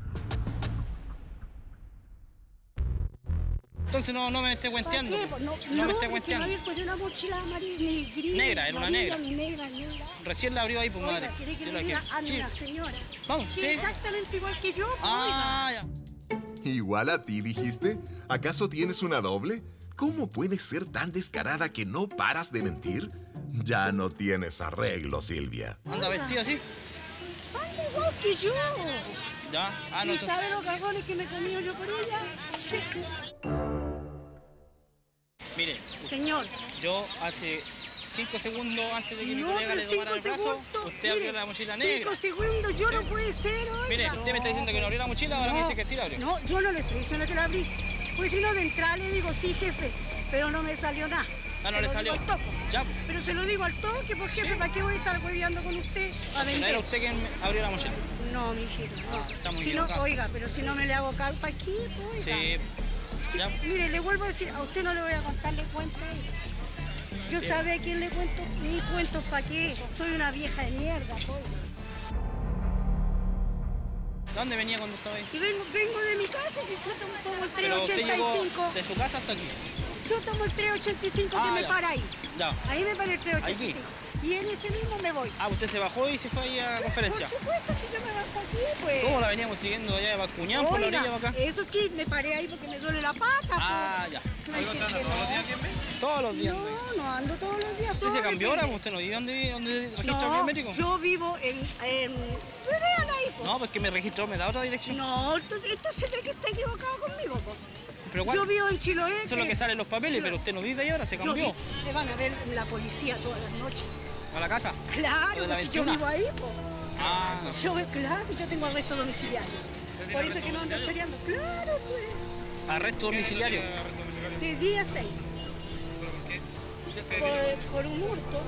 Entonces no, no me esté cuenteando. ¿Para qué? No, no, no me esté no cuenteando. tiene abierto ni una mochila amarilla, ni gris, Negra, era una amarilla, negra. ni negra, ni negra. Recién la abrió ahí, pues madre. Oiga, ¿quiere que Yo le la diga quiero. a Sí. la señora? Vamos, Que sí. exactamente igual que yo, pues, Ah, oiga. ya. ¿Igual a ti, dijiste? ¿Acaso tienes una doble? ¿Cómo puedes ser tan descarada que no paras de mentir? Ya no tienes arreglo, Silvia. Anda vestida así. Anda igual que yo. Ya. Ah, no. ¿Y entonces- sabe los cagones que me he comido yo por ella? Mire, Señor. yo hace cinco segundos antes de que mi No, colega pero le tomara cinco el brazo, segundos. usted abrió Mire, la mochila cinco negra. segundos, yo no puede ser, oiga. Mire, usted me está diciendo que no abrió la mochila, ahora me No, dice que sí la abrió. No, yo no le estoy diciendo que la abrí. Pues si no, de entrada le digo, sí, jefe, pero no me salió nada. Ah, no Se le lo salió. digo al toque. Ya, pues. Pero se lo digo al toque, pues jefe, ¿para qué voy a estar hueveando con usted? A No vender. era usted quien me abrió la mochila. No, mijito, no. Está muy Si no, equivocado. oiga, pero si no me le hago caso, ¿para qué? Oiga. Sí. Sí, Ya. mire, le vuelvo a decir, a usted no le voy a contarle cuentos. Yo Bien. sabe a quién le cuento, ni cuentos para qué. Soy una vieja de mierda, oiga. ¿De dónde venía cuando estaba ahí? Y vengo, vengo de mi casa, que yo tomo, tomo el Pero usted llegó trescientos ochenta y cinco. de su casa hasta aquí. Yo tomo el trescientos ochenta y cinco Ah, que me ya. para ahí. Ya. Ahí me para el trescientos ochenta y Aquí. cinco. Y en ese mismo me voy. Ah, usted se bajó y se fue ahí a la conferencia. Por supuesto, si yo me bajo aquí, pues. ¿Cómo la veníamos siguiendo allá de Bascuñán por la Oiga, orilla para acá? eso sí, me paré ahí porque me duele la pata. Ah, pues. ya. Ay, que- que no. Todos los días. No, no ando todos los días. ¿Usted todo se cambió ahora? depende. ¿Usted no vive donde vive? ¿Dónde registra No, biométrico? yo vivo en... en... Pues vean ahí, pues. No, pues que me registró, me da otra dirección. No, entonces, entonces es que está equivocado conmigo, pues. Pero ¿cuál? Yo vivo en Chiloé. Eso es lo que sale en los papeles, Chiloé. pero usted no vive ahí ahora, se Yo cambió. vi- Le van a ver la policía todas las noches. ¿A la casa? Claro, ¿Lo de la porque yo veintiuna? vivo ahí, pues. Ah, Yo, claro, yo tengo arresto domiciliario. Por eso es que no ando choreando. Claro, pues. arresto domiciliario. De día seis. Por, por un hurto.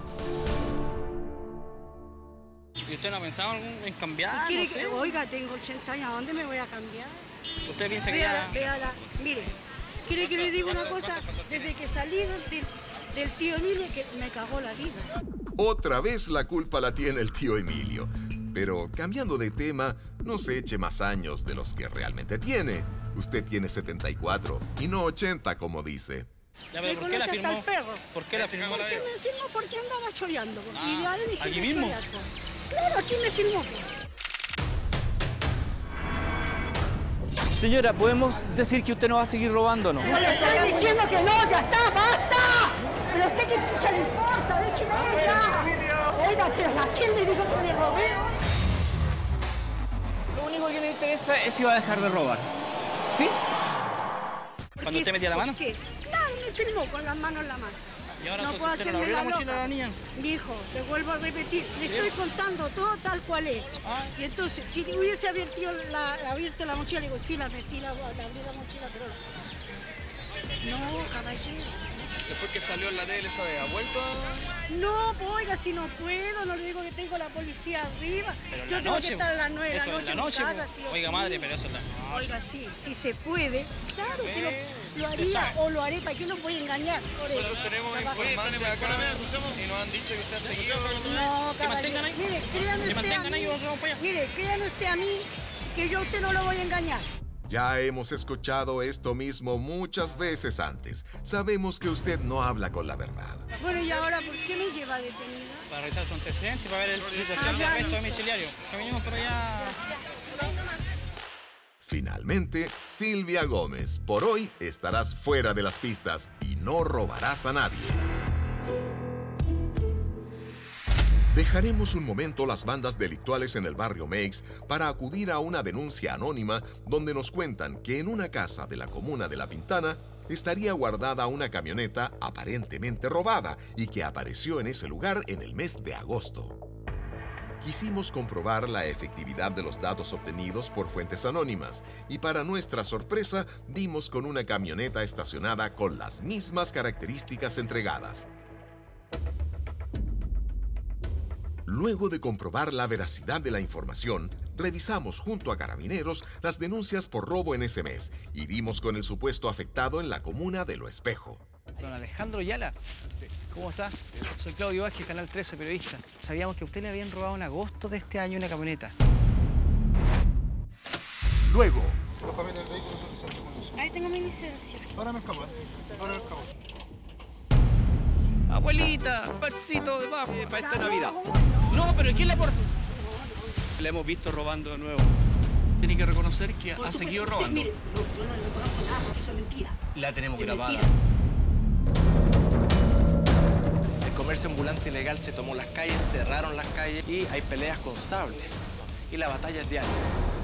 ¿Y usted no ha pensado algún- en cambiar? ¿Quiere No sé. que- oiga, tengo ochenta años, ¿a dónde me voy a cambiar? ¿Usted piensa que Vea, ya...? vea la- mire, ¿quiere que le diga una cosa? Desde que salí del, del- del tío Emilio, que me cagó la vida. Otra vez la culpa la tiene el tío Emilio. Pero cambiando de tema, no se eche más años de los que realmente tiene. Usted tiene setenta y cuatro y no ochenta, como dice. Ya, Me pero ¿por qué la conoce hasta firmó? el perro. ¿Por qué la firmó? ¿Por qué me firmó? Porque andaba choreando. Ah, y ya le dije ¿aquí que mismo? chorear, pues. Claro, aquí me firmó. Señora, ¿podemos decir que usted no va a seguir robándonos? Yo le estoy diciendo que no, ya está, basta. Pero a usted qué chucha le importa, déjeme ya. Oiga, pero ¿a quién le dijo que le robé? Lo único que le interesa es si va a dejar de robar. ¿Sí? Cuando usted metía la mano. ¿Por qué? Claro, me filmó con las manos en la masa. ¿Y ahora no entonces puedo usted no hacerme le abrió la la mochila loca. a la niña? Hijo, le vuelvo a repetir, le ¿Sí? estoy contando todo tal cual es. Ah. Y entonces, si hubiese abierto la, abierto la mochila, le digo, sí, la metí, la, la abrí la mochila, pero... No, caballero. Después que salió en la tele, ¿sabe? ¿Ha vuelto a...? No, pues, oiga, si no puedo, no le digo que tengo la policía arriba. Pero en Yo la tengo noche, que estar a las nueve de la eso, noche en la en noche, mi casa, pues. sí o Oiga, sí. madre, pero eso es la noche. Oiga, sí, si se puede, claro que lo, lo Usted haría sabe. o lo haré, ¿para qué lo voy a engañar? Por eso. Nosotros tenemos Capaz- informantes acá y nos han dicho que usted ha seguido... No, que caballero, mantengan ahí. mire, créame Que usted a mantengan mí, ahí, vamos para allá. mire, créame usted a mí, que yo a usted no lo voy a engañar. Ya hemos escuchado esto mismo muchas veces antes. Sabemos que usted no habla con la verdad. Bueno, y ahora, ¿por qué me lleva detenida? Para revisar su antecedente y para ver el situación Ah, de ya. arresto domiciliario. Que venimos por allá... Finalmente, Silvia Gómez, por hoy estarás fuera de las pistas y no robarás a nadie. Dejaremos un momento las bandas delictuales en el barrio Meix para acudir a una denuncia anónima donde nos cuentan que en una casa de la comuna de La Pintana estaría guardada una camioneta aparentemente robada y que apareció en ese lugar en el mes de agosto. Quisimos comprobar la efectividad de los datos obtenidos por fuentes anónimas y para nuestra sorpresa dimos con una camioneta estacionada con las mismas características entregadas. Luego de comprobar la veracidad de la información, revisamos junto a Carabineros las denuncias por robo en ese mes y dimos con el supuesto afectado en la comuna de Lo Espejo. Don Alejandro Yala, ¿cómo está? Soy Claudio Vázquez, Canal trece, periodista. Sabíamos que a usted le habían robado en agosto de este año una camioneta. Luego, Los papeles del vehículo son licencia de conducir. Ahí tengo mi licencia. Ahora me escapó. Ahora me escapó. Abuelita, pachito de bajo. para esta Navidad. No, pero ¿quién le aporta? La hemos visto robando de nuevo. Tiene que reconocer que Por ha supuesto, seguido usted, robando. mire, no, yo no le conozco nada, porque eso es mentira. La tenemos Es grabada. mentira. El comercio ambulante ilegal se tomó las calles, cerraron las calles y hay peleas con sables. Y la batalla es diaria.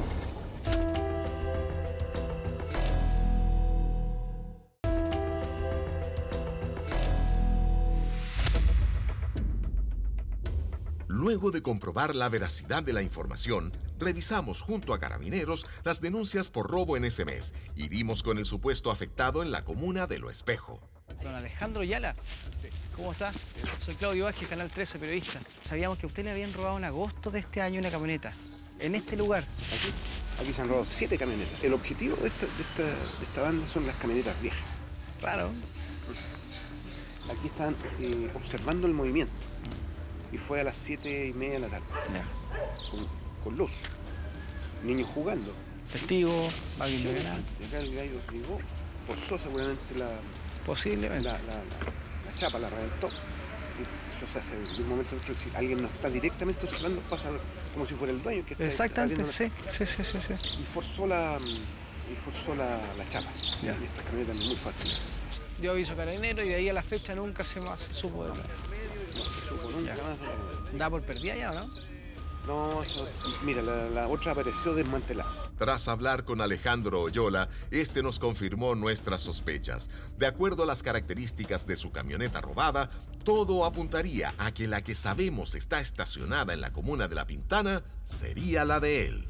luego de comprobar la veracidad de la información, revisamos junto a Carabineros las denuncias por robo en ese mes y dimos con el supuesto afectado en la comuna de Lo Espejo. Don Alejandro Yala, ¿cómo está? Soy Claudio Vázquez, Canal trece, periodista. Sabíamos que a usted le habían robado en agosto de este año una camioneta. En este lugar. Aquí, aquí se han robado siete camionetas. El objetivo de esta, de esta, de esta banda son las camionetas viejas. Claro. Aquí están eh, observando el movimiento. Y fue a las siete y media de la tarde. Con, con luz. Niños jugando. Testigo, va bien Sí, de ganar. y acá el gallo llegó, forzó seguramente la, Posiblemente. la, la, la- la chapa, la reventó. Y eso se hace de un momento a otro. Si alguien no está directamente observando, pasa como si fuera el dueño que está Exactamente, abriendo sí, sí, sí, sí, sí. Y forzó la, y forzó la, la chapa. Ya. Y estas camionetas no es muy fácil eso. Dio aviso a Carabineros y de ahí a la fecha nunca se más se supo de nada. No se supo nunca Ya. más de la... ¿Da por perdida ya o no? No, eso- mira, la, la otra apareció desmantelada. Tras hablar con Alejandro Oyola, este nos confirmó nuestras sospechas. De acuerdo a las características de su camioneta robada, todo apuntaría a que la que sabemos está estacionada en la comuna de La Pintana sería la de él.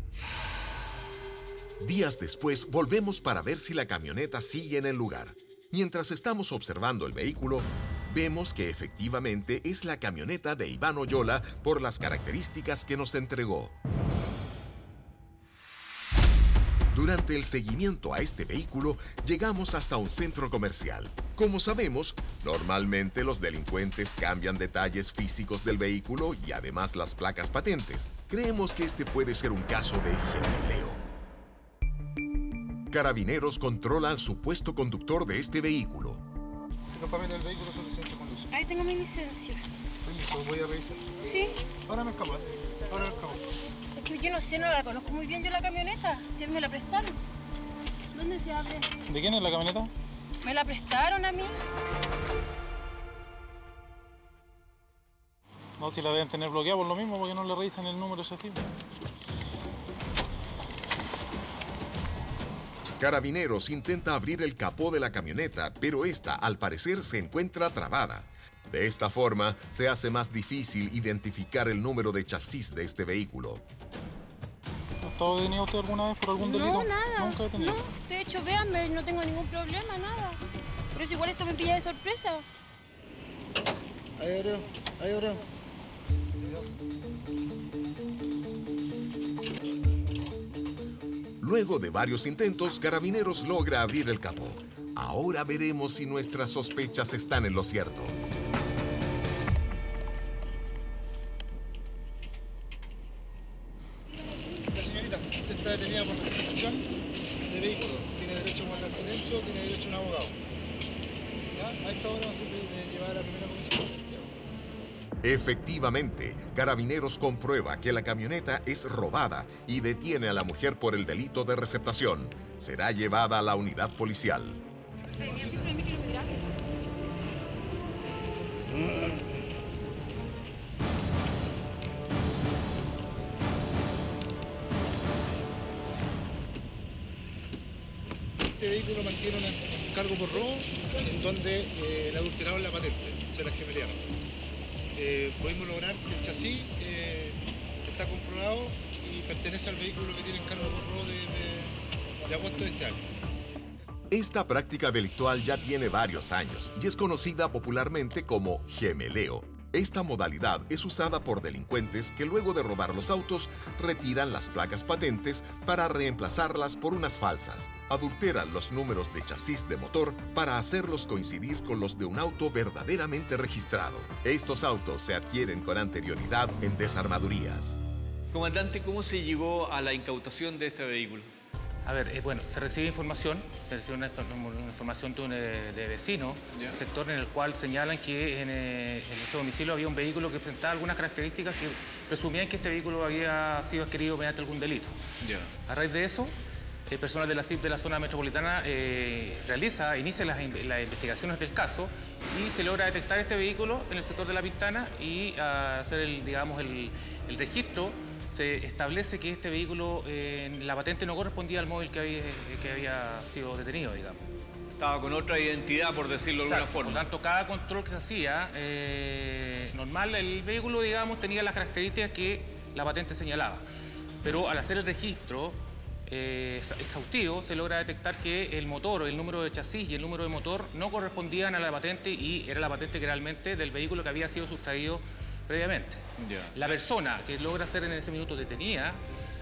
Días después, volvemos para ver si la camioneta sigue en el lugar. Mientras estamos observando el vehículo, vemos que efectivamente es la camioneta de Iván Oyola por las características que nos entregó. Durante el seguimiento a este vehículo, llegamos hasta un centro comercial. Como sabemos, normalmente los delincuentes cambian detalles físicos del vehículo y además las placas patentes. Creemos que este puede ser un caso de gemeleo. Carabineros controla al supuesto conductor de este vehículo. Los papeles del vehículo son licencia de conducir. Ahí tengo mi licencia. Oye, pues voy a revisar. Sí. Ahora me escapó. Ahora me escapó. Es que yo no sé, no la conozco muy bien yo la camioneta. Si me la prestaron. ¿Dónde se abre? ¿De quién es la camioneta? Me la prestaron a mí. No, si la deben tener bloqueada por lo mismo, porque no le revisan el número ese así. Carabineros intenta abrir el capó de la camioneta, pero esta, al parecer, se encuentra trabada. De esta forma, se hace más difícil identificar el número de chasis de este vehículo. ¿Ha estado detenido usted alguna vez por algún delito? No, nada. Nunca detenido. No, de hecho, véanme, no tengo ningún problema, nada. Pero es igual esto me pilla de sorpresa. Ahí, Aureo. Ahí, Aureo. Luego de varios intentos, Carabineros logra abrir el capó. Ahora veremos si nuestras sospechas están en lo cierto. La señorita, usted está detenida por presentación de vehículo. Tiene derecho a guardar silencio, tiene derecho a un abogado. ¿Ya? A esta hora vamos a llevar a la primera comisión. Efectivamente, Carabineros comprueba que la camioneta es robada y detiene a la mujer por el delito de receptación. Será llevada a la unidad policial. Este vehículo mantiene un cargo por robo en donde eh, le adulteraron la patente, se la gemelearon. Eh, pudimos lograr que el chasis eh, está comprobado y pertenece al vehículo que tiene en cargo por robo de, de, de agosto de este año. Esta práctica delictual ya tiene varios años y es conocida popularmente como gemeleo. Esta modalidad es usada por delincuentes que luego de robar los autos retiran las placas patentes para reemplazarlas por unas falsas. Adulteran los números de chasis de motor para hacerlos coincidir con los de un auto verdaderamente registrado. Estos autos se adquieren con anterioridad en desarmadurías. Comandante, ¿cómo se llegó a la incautación de este vehículo? A ver, eh, bueno, se recibe información, se recibe una, una información de, un, eh, de vecinos, un sector en el cual señalan que en, eh, en ese domicilio había un vehículo que presentaba algunas características que presumían que este vehículo había sido adquirido mediante algún delito. Yeah. A raíz de eso, el personal de la C I P de la zona metropolitana eh, realiza, inicia las, las investigaciones del caso y se logra detectar este vehículo en el sector de La Pintana y a hacer el, digamos, el, el registro. Se establece que este vehículo, eh, la patente no correspondía al móvil que había, que había sido detenido, digamos. Estaba con otra identidad, por decirlo de alguna Exacto. forma. Por tanto, cada control que se hacía, eh, normal, el vehículo, digamos, tenía las características que la patente señalaba. Pero al hacer el registro eh, exhaustivo, se logra detectar que el motor, el número de chasis y el número de motor no correspondían a la patente y era la patente que realmente del vehículo que había sido sustraído previamente. Yeah. La persona que logra ser en ese minuto detenida,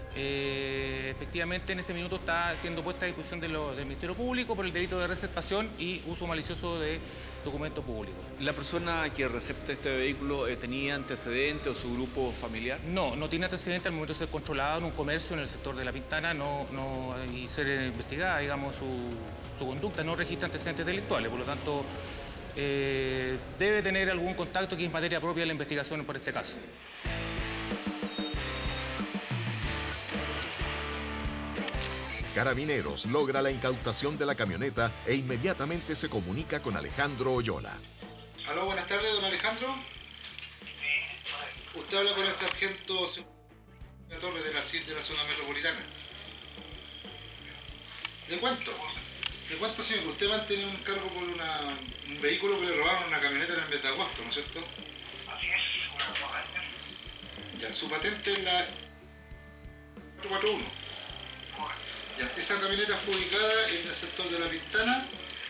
eh, efectivamente en este minuto está siendo puesta a disposición de lo, del Ministerio Público por el delito de receptación y uso malicioso de documento público. ¿La persona que recepta este vehículo eh, tenía antecedentes o su grupo familiar? No, no tiene antecedentes al momento de ser controlado en un comercio en el sector de La Pintana no, no, y ser investigada, digamos, su, su conducta, no registra antecedentes delictuales, por lo tanto, Eh, debe tener algún contacto que es materia propia de la investigación por este caso. Carabineros logra la incautación de la camioneta e inmediatamente se comunica con Alejandro Oyola. Aló, buenas tardes, don Alejandro. Usted habla con el sargento Torres de la C I D de la zona metropolitana. Le cuento. Le cuento, señor, que usted va a tener un cargo por una, un vehículo que le robaron una camioneta en el mes de agosto, ¿no es cierto? Así es, una patente. Ya, su patente es la cuatro cuatro uno. Ya, esa camioneta fue ubicada en el sector de La Pintana.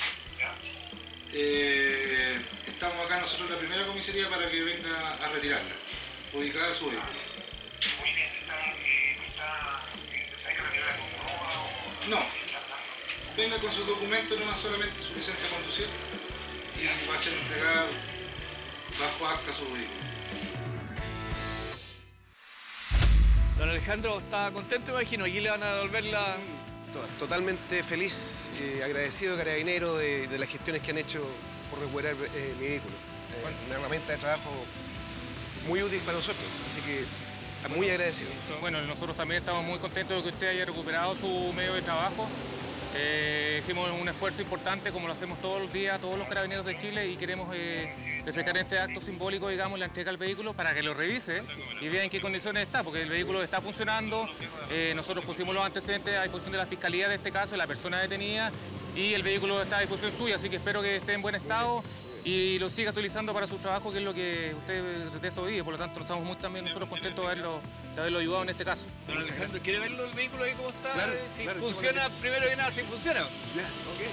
Eh, estamos acá nosotros en la primera comisaría para que venga a retirarla. Ubicada su vehículo. Muy bien, está, eh, está, está cargada con ropa o... No. Venga con sus documentos, no solamente su licencia de conducir, y va a ser entregada bajo acta su vehículo. Don Alejandro, ¿está contento, imagino? ¿Aquí le van a devolver la...? Totalmente feliz, eh, agradecido de Carabineros de, de las gestiones que han hecho por recuperar eh, mi vehículo. Eh, bueno, una herramienta de trabajo muy útil para nosotros, así que muy agradecido. Bueno, nosotros también estamos muy contentos de que usted haya recuperado su medio de trabajo Eh, hicimos un esfuerzo importante como lo hacemos todos los días, todos los carabineros de Chile, y queremos eh, reflejar en este acto simbólico, digamos, la entrega del vehículo para que lo revise y vean en qué condiciones está, porque el vehículo está funcionando. Eh, nosotros pusimos los antecedentes a disposición de la Fiscalía de este caso, de la persona detenida, y el vehículo está a disposición suya, así que espero que esté en buen estado y lo siga utilizando para su trabajo, que es lo que usted de eso vive. Por lo tanto, estamos muy también nosotros contentos de haberlo, de haberlo ayudado en este caso. Don Alejandro, ¿quiere verlo el vehículo ahí cómo está? Claro, si claro, funciona, chúpale. primero que nada, si funciona. Ya, ok.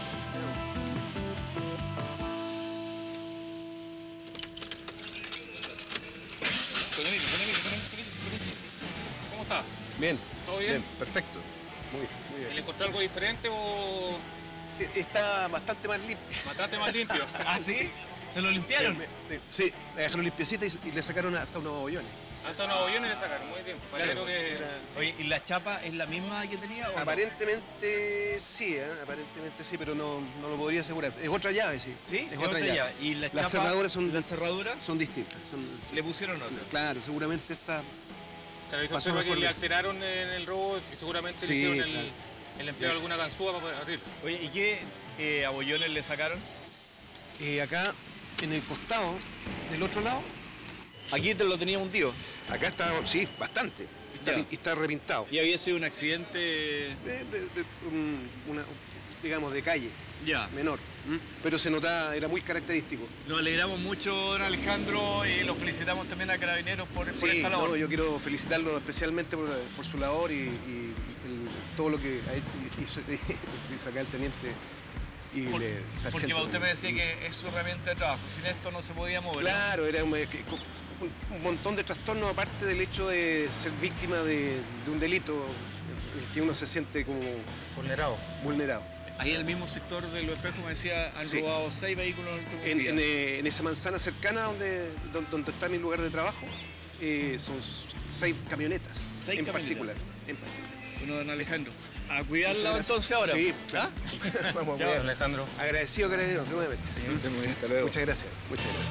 ¿Cómo está? Bien. ¿Todo bien? perfecto. Muy bien, muy bien. ¿Le encontró algo diferente o...? Sí, está bastante más limpio. Bastante más limpio. ¿Ah, sí? ¿Se lo limpiaron? Sí, la dejaron limpiecita y, y le sacaron hasta unos bollones. Hasta unos bollones le sacaron, muy bien. Me alegro que... Oye, ¿y la chapa es la misma que tenía? ¿O no? Aparentemente sí, ¿eh? aparentemente sí, pero no, no lo podría asegurar. Es otra llave, sí. ¿Sí? Es otra llave. ¿Y la Las chapa, cerraduras son, ¿las cerraduras? son distintas. Son, ¿Le pusieron otra? Claro, seguramente esta... Claro, y se pasó observa que mejor le de- alteraron en el robo y seguramente Sí, le hicieron el, claro. el empleo de alguna ganzúa para poder abrir. Oye, ¿y qué eh, abollones le sacaron? Eh, acá, en el costado, del otro lado... Aquí te lo tenía hundido. Acá está, sí, bastante. Está, Ya. pin- está repintado. ¿Y había sido un accidente? De, de- de- un- una, digamos, de calle. Ya. Menor. ¿m? Pero se notaba, era muy característico. Nos alegramos mucho, don Alejandro, y lo felicitamos también a Carabineros por, por Sí, esta labor. no, yo quiero felicitarlo especialmente por, por su labor y, y el- todo lo que ha hecho, hizo, hizo acá el teniente y Por- el sargento. Porque usted me decía que es su herramienta de trabajo, sin esto no se podía mover. ¿no? Claro, era un, que- un- un montón de trastornos aparte del hecho de ser víctima de, de un delito en el que uno se siente como vulnerado. vulnerado. Ahí en el mismo sector de Los Espejos me decía, han Sí. robado seis vehículos en el último En, día. en, eh, en esa manzana cercana donde, donde, donde está mi lugar de trabajo, eh, son seis camionetas Seis en camionetas. particular. En particular. Bueno, don Alejandro, a Muchas cuidarla gracias. entonces ahora. Sí, ¿Ah? claro. Vamos a Chao, cuidar. Alejandro. Agradecido, Carabineros, nuevamente. Hasta luego. Muchas gracias. Muchas gracias.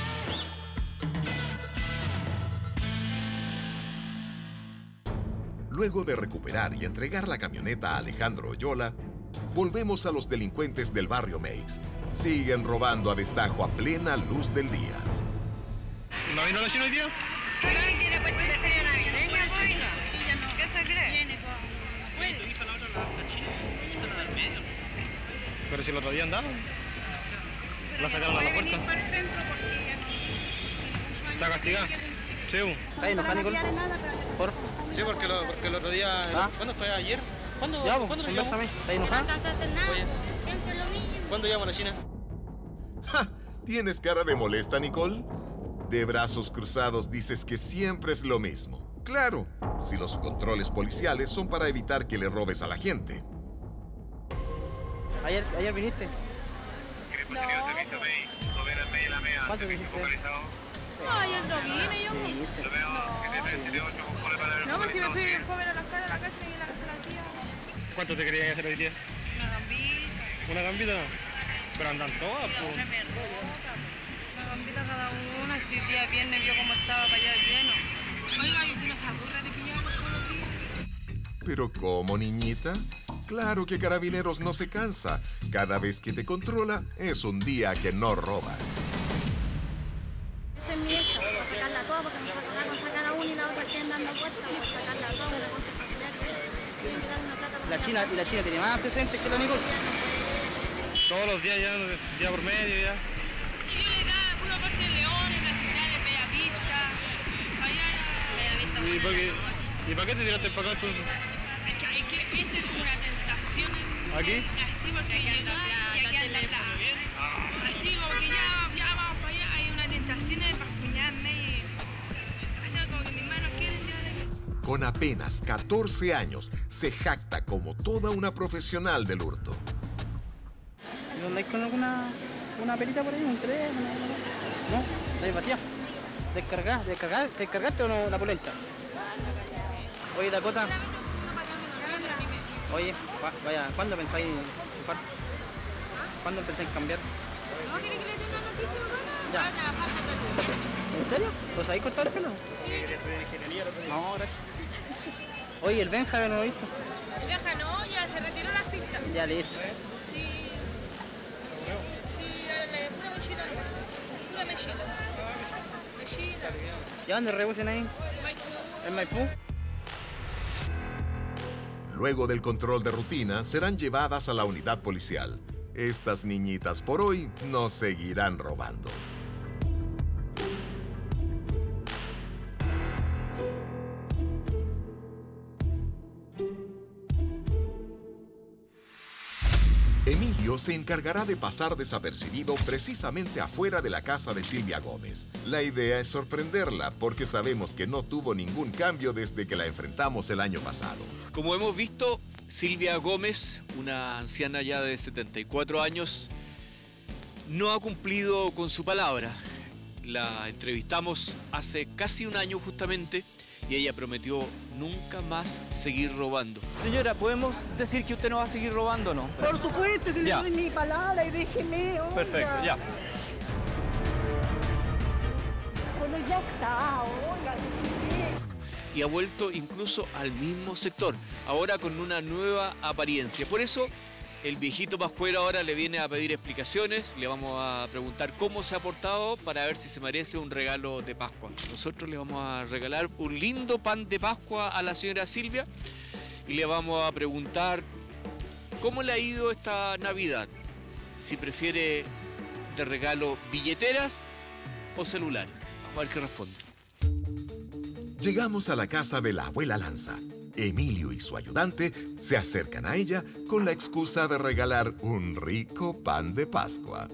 Luego de recuperar y entregar la camioneta a Alejandro Oyola, volvemos a los delincuentes del barrio Meix. Siguen robando a destajo a plena luz del día. ¿No vino la China hoy día? Pero hoy tiene puesto de feria navideña, oiga. ¿Qué se cree? Viene con... Oye, ¿tú viste la otra, la, la China? Esa era del medio. Pero si el otro día andaban. La sacaron a la fuerza. para el centro porque ya no... ¿Está castigada? Sí. ¿Está enojado, Nicole? ¿Por? Sí, porque, lo, porque el otro día... ¿Ah? ¿Cuándo fue? ¿Ayer? ¿Cuándo, Ya, pues, ¿cuándo lo conversame. llamó? ¿Está enojado? Oye, ¿cuándo llamo a la China? ¡Ja! ¿Tienes cara de molesta, Nicole? De brazos cruzados dices que siempre es lo mismo. Claro, si los controles policiales son para evitar que le robes a la gente. Ayer, ayer viniste. No, ¿Cuánto dijiste? no, yo no vine, yo... Viniste. No, porque me fui joven a la cara de la casa y la casa de la tía. ¿Cuánto te querías hacer hoy día? Una gambita. ¿Una gambita? Pero andan todas, La pues. una me roca. Una gambita cada una, si el día viernes vio cómo estaba para allá lleno. Oiga, ¿y usted no se aburre de pillarlo todos los días? ¿Pero cómo, niñita? Claro que Carabineros no se cansa. Cada vez que te controla, es un día que no robas. Esa es mi hija, para sacarla toda porque me sacan con sacar a una y la otra quedan dando vueltas, para sacarla toda, una cosa familiar. Tienen que dar una plata para La China, y la China tiene más presentes que la Nicole. Todos los días ya, ya por medio, ya. Y yo le daba puro corte de leones, brasileños, bellavista. Allá, bellavista, ¿Y buena para qué, en la noche. ¿Y para qué te tiraste para acá entonces? Es que, es que esta es como una tentación. ¿Aquí? Así porque aquí anda plata, teléfono. Así como que ya, ya vamos para allá, hay una tentación de pascuñarme y... O sea, como que mis manos quieren ya de... Con apenas catorce años, se jacta como toda una profesional del hurto. ¿No andáis con alguna una perita por ahí? ¿Un teléfono? ¿No? ¿Estáis batida? ¿Descargás? ¿Descargás? ¿Descargaste o no la polenta? Oye, Dakota. Oye, va- vaya, ¿cuándo pensáis chupar? ¿Cuándo pensáis cambiar? ¿No quiere que le dé una noticia, no? Ya. Va a trabajar con el... ¿En serio? ¿Pues ahí cortado el pelo? No, gracias. Oye, el Benja no lo he visto. Deja, no, ya se retiró la pista. Ya listo. Sí. Sí, dale, una mochila nomás. Una mochila. Mochila. ¿Y dónde rebusen ahí? ¿En Maipú? Luego del control de rutina, serán llevadas a la unidad policial. Estas niñitas por hoy no seguirán robando. Emilio se encargará de pasar desapercibido precisamente afuera de la casa de Silvia Gómez. La idea es sorprenderla porque sabemos que no tuvo ningún cambio desde que la enfrentamos el año pasado. Como hemos visto, Silvia Gómez, una anciana ya de setenta y cuatro años, no ha cumplido con su palabra. La entrevistamos hace casi un año justamente y ella prometió nunca más seguir robando. Señora, ¿podemos decir que usted no va a seguir robando o no? Por supuesto que Ya. le doy mi palabra y déjeme, oiga. Perfecto, ya. Bueno, ya está, oiga, déjeme. Y ha vuelto incluso al mismo sector, ahora con una nueva apariencia. Por eso, el viejito Pascuero ahora le viene a pedir explicaciones, le vamos a preguntar cómo se ha portado para ver si se merece un regalo de Pascua. Nosotros le vamos a regalar un lindo pan de Pascua a la señora Silvia y le vamos a preguntar cómo le ha ido esta Navidad. Si prefiere de regalo billeteras o celulares. Vamos a ver qué responde. Llegamos a la casa de la abuela Lanza. Emilio y su ayudante se acercan a ella con la excusa de regalar un rico pan de Pascua.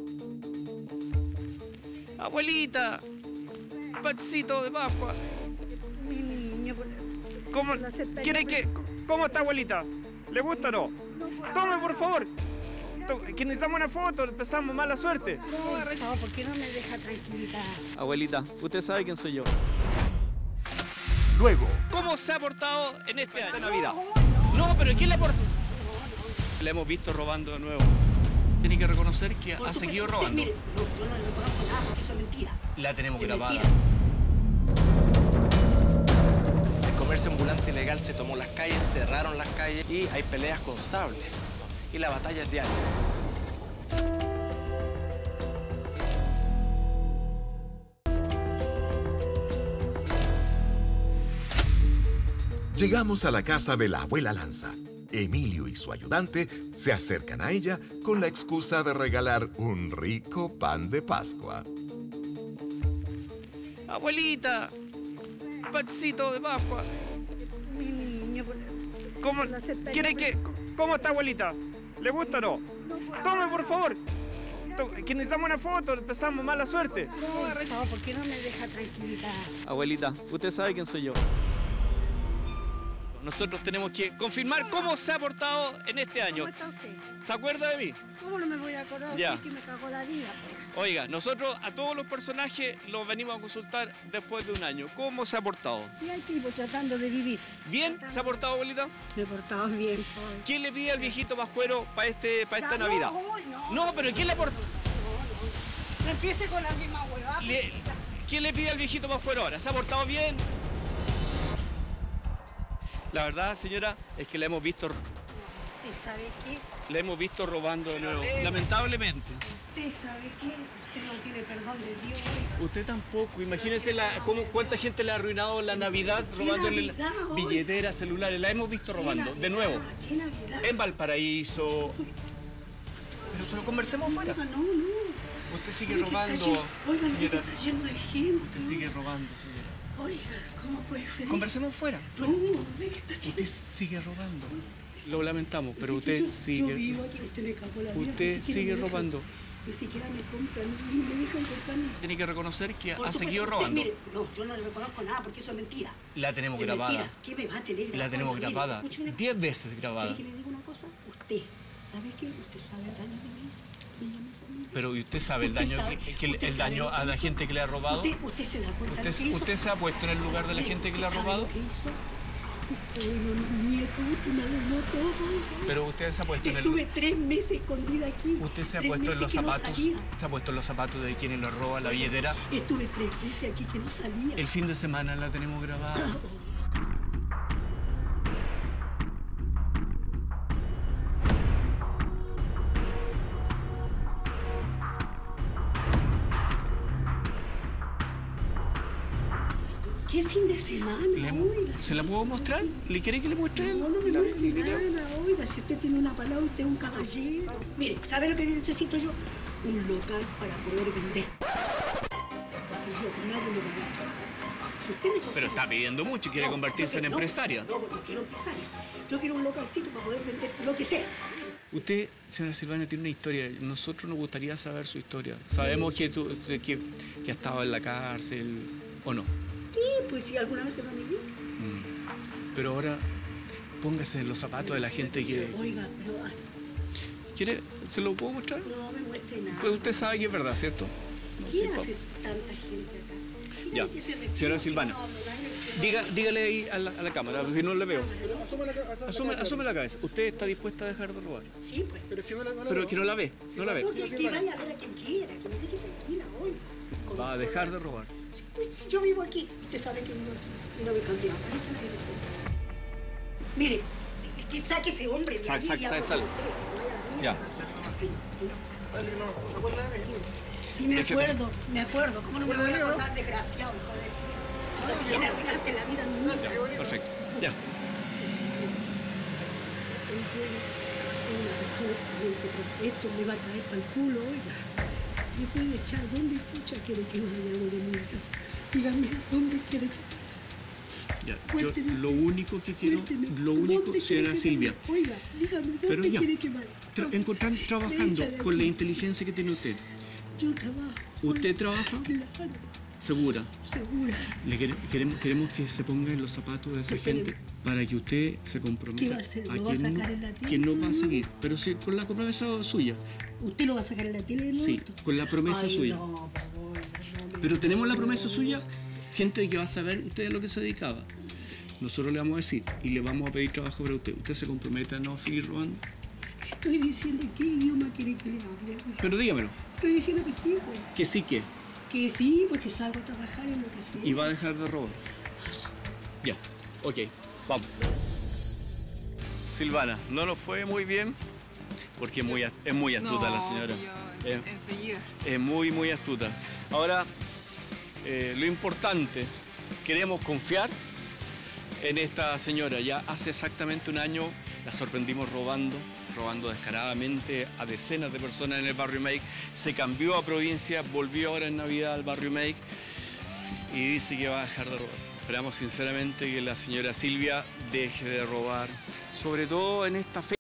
Abuelita, pancito de Pascua. Mi niño, por- ¿Cómo, la aceptaría, ¿quiere pero- que, ¿Cómo está, abuelita? ¿Le gusta o no? Tome, por favor. To- Que necesitamos una foto, empezamos mala suerte. No, no, ¿por qué no me deja tranquilita? Abuelita, usted sabe quién soy yo. Luego, ¿Cómo se ha portado en este año de Navidad? No, pero ¿quién le aporta? La hemos visto robando de nuevo. Tiene que reconocer que Por ha supuesto, seguido usted, robando. mire, no, yo no le conozco nada porque eso es mentira. La tenemos Es grabada. mentira. El comercio ambulante ilegal se tomó las calles, cerraron las calles y hay peleas con sables. Y la batalla es diaria. llegamos a la casa de la abuela Lanza. Emilio y su ayudante se acercan a ella con la excusa de regalar un rico pan de Pascua. Abuelita, pancito de Pascua. Mi niño, por- ¿Cómo, la aceptaría, ¿quiere pero- que, ¿Cómo está, abuelita? ¿Le gusta o no? Tome, por favor. To- Que necesitamos una foto, empezamos mala suerte. No, no, ¿por qué no me deja tranquilita? Abuelita, usted sabe quién soy yo. Nosotros tenemos que confirmar cómo se ha portado en este año. ¿Cómo está usted? ¿Se acuerda de mí? ¿Cómo no me voy a acordar? Ya. Usted que me cagó la vida, pues. Oiga, nosotros a todos los personajes los venimos a consultar después de un año. ¿Cómo se ha portado? Y hay tipo tratando de vivir. ¿Bien? ¿Se ha portado, abuelita? Me he portado bien, pues. ¿Quién le pide al viejito Pascuero para este, para esta Ya, no, Navidad? hoy no. No, pero ¿quién le aporta? No empiece con la misma huevada. Le- ¿Quién le pide al viejito Pascuero ahora? ¿Se ha portado bien? La verdad, señora, es que la hemos visto, ¿Usted sabe qué? la hemos visto robando de nuevo. Lamentablemente. ¿Usted sabe qué? Usted no tiene perdón de Dios, oiga. Usted tampoco. Imagínese la, cómo, cuánta gente le ha arruinado la Navidad ¿Qué robándole Navidad, la- oiga? billeteras, celulares. La hemos visto robando, de nuevo. ¿Qué Navidad? En Valparaíso. Pero, pero conversemos fuera. Oiga, no, no. Usted sigue Oiga, que está robando, lleno- Oiga, mire que señora. está lleno de gente. Usted sigue robando, señora. Oiga, ¿cómo puede ser? Conversemos fuera. No, ve que está lleno Usted sigue robando. Lo lamentamos, pero Yo- usted yo, sigue. Yo vivo aquí, usted me cagó la vida. Usted ni siquiera sigue me dejan- robando. Ni siquiera me compran, ni me dejan comprar ni. Tiene que reconocer que Por ha supuesto, seguido usted, robando. Mire, no, yo no le reconozco nada porque eso es mentira. La tenemos Es grabada. mentira. ¿Qué me va a tener grabada? La tenemos Mire, grabada. escúcheme una Diez cosa. veces grabada. ¿Quiere que le diga una cosa? Usted, ¿sabe qué? Usted sabe el daño que me hizo a mí y a mi familia. Pero ¿y usted sabe el Usted daño, sabe- que, que el- usted el sabe daño lo que a la hizo. gente que le ha robado? Usted, usted se da cuenta ¿Usted, lo que hizo. usted se ha puesto en el lugar de la Mire, gente que le ha ¿usted sabe robado? lo que hizo? Usted arruinó a mis nietos, usted me arruinó todo. Pero usted se ha puesto en el... Estuve tres meses escondida aquí. Usted se ha Tres puesto en meses los que no zapatos, salía. se ha puesto en los zapatos de quienes le roban la billetera. Estuve tres meses aquí que no salía. El fin de semana la tenemos grabada. ¿Qué fin de semana? Le- Oiga. ¿Se la puedo mostrar? ¿Le quiere que le muestre? No, no me la- muestre el video? nada, oiga, si usted tiene una palabra, usted es un caballero. Mire, ¿sabe lo que necesito yo? Un local para poder vender. Porque yo, nadie me va a dar trabajo. Si usted me Pero consigue- está pidiendo mucho, quiere No, convertirse yo en quiero- empresaria. No, no, no quiero empresaria. Yo quiero un localcito para poder vender lo que sea. Usted, señora Silvana, tiene una historia. Nosotros nos gustaría saber su historia. Sabemos que, tú, que, que ha estado en la cárcel, ¿o no? Sí, pues si alguna vez se va a vivir. Mm. Pero ahora, póngase en los zapatos de la gente que... Oiga, pero... ay, ¿Quiere? ¿Se lo puedo mostrar? no me muestre nada. Pues usted sabe que es verdad, ¿cierto? ¿Qué sí, hace tanta gente acá? Ya. Que se retire, Señora si Silvana, no, me daña el cerebro. diga, dígale ahí a la, a la cámara, si no le veo. Asume, asume la cabeza. ¿Usted está dispuesta a dejar de robar? Sí, pues. Pero si no la, no la Pero veo. que no la ve, no la ve. No, que, que vaya a ver a quien quiera, que me deje tranquila, oiga. Va a dejar de robar. Pues, yo vivo aquí, usted sabe que vivo aquí y no me he cambiado. Ahí está la dirección. Mire, que saque ese hombre de Sal, ahí sal, y sal, hablo sal. con usted, que se vaya a la mierda. Ya. Parece que no, no se acuerda de mí. Sí, me Déjeme. acuerdo, me acuerdo. ¿Cómo no me voy a acordar, desgraciado, hijo de... O sea, ¿quién arruinaste la vida a mi hija? Perfecto. Ya. Es una persona excelente, pero esto me va a caer para el culo, oiga. ¿Me puede echar? ¿Dónde chucha quiere que vaya de mi hija? Dígame, ¿dónde quiere que vaya? Ya. Yo Cuénteme. lo único que quiero, Cuénteme, lo único, ¿dónde quiere señora que Silvia, vaya? Oiga, dígame, ¿dónde Pero ya. quiere que vaya? tra- encontrar trabajando Echa de con la aquí. inteligencia que tiene usted. Yo trabajo. ¿Usted trabaja? Claro, Segura. segura. Le quere- queremos, queremos que se ponga en los zapatos de esa Espere. gente para que usted se comprometa ¿Qué va a hacer? ¿Lo a va a que sacar no, en la tele? que no va a seguir, pero sí con la promesa suya. ¿Usted lo va a sacar en la tele de nuevo? Sí, con la promesa Ay, suya. no, por favor, no me- Pero tenemos la promesa suya, gente que va a saber usted a lo que se dedicaba. Nosotros le vamos a decir y le vamos a pedir trabajo para usted. ¿Usted se compromete a no seguir robando? Estoy diciendo qué idioma quiere que le hable. Pero dígamelo, Estoy diciendo que sí, pues. que sí que. Que sí, pues que salgo a trabajar en lo que sea. Y va a dejar de robar. Ya, ok, vamos. Silvana, no nos fue muy bien porque es muy, as- es muy astuta la señora. Es, Enseguida. es muy, muy astuta. Ahora, eh, lo importante, queremos confiar en esta señora. Ya hace exactamente un año la sorprendimos robando, robando descaradamente a decenas de personas en el barrio Make. Se cambió a provincia, volvió ahora en Navidad al barrio Make y dice que va a dejar de robar. Esperamos sinceramente que la señora Silvia deje de robar, sobre todo en esta fecha.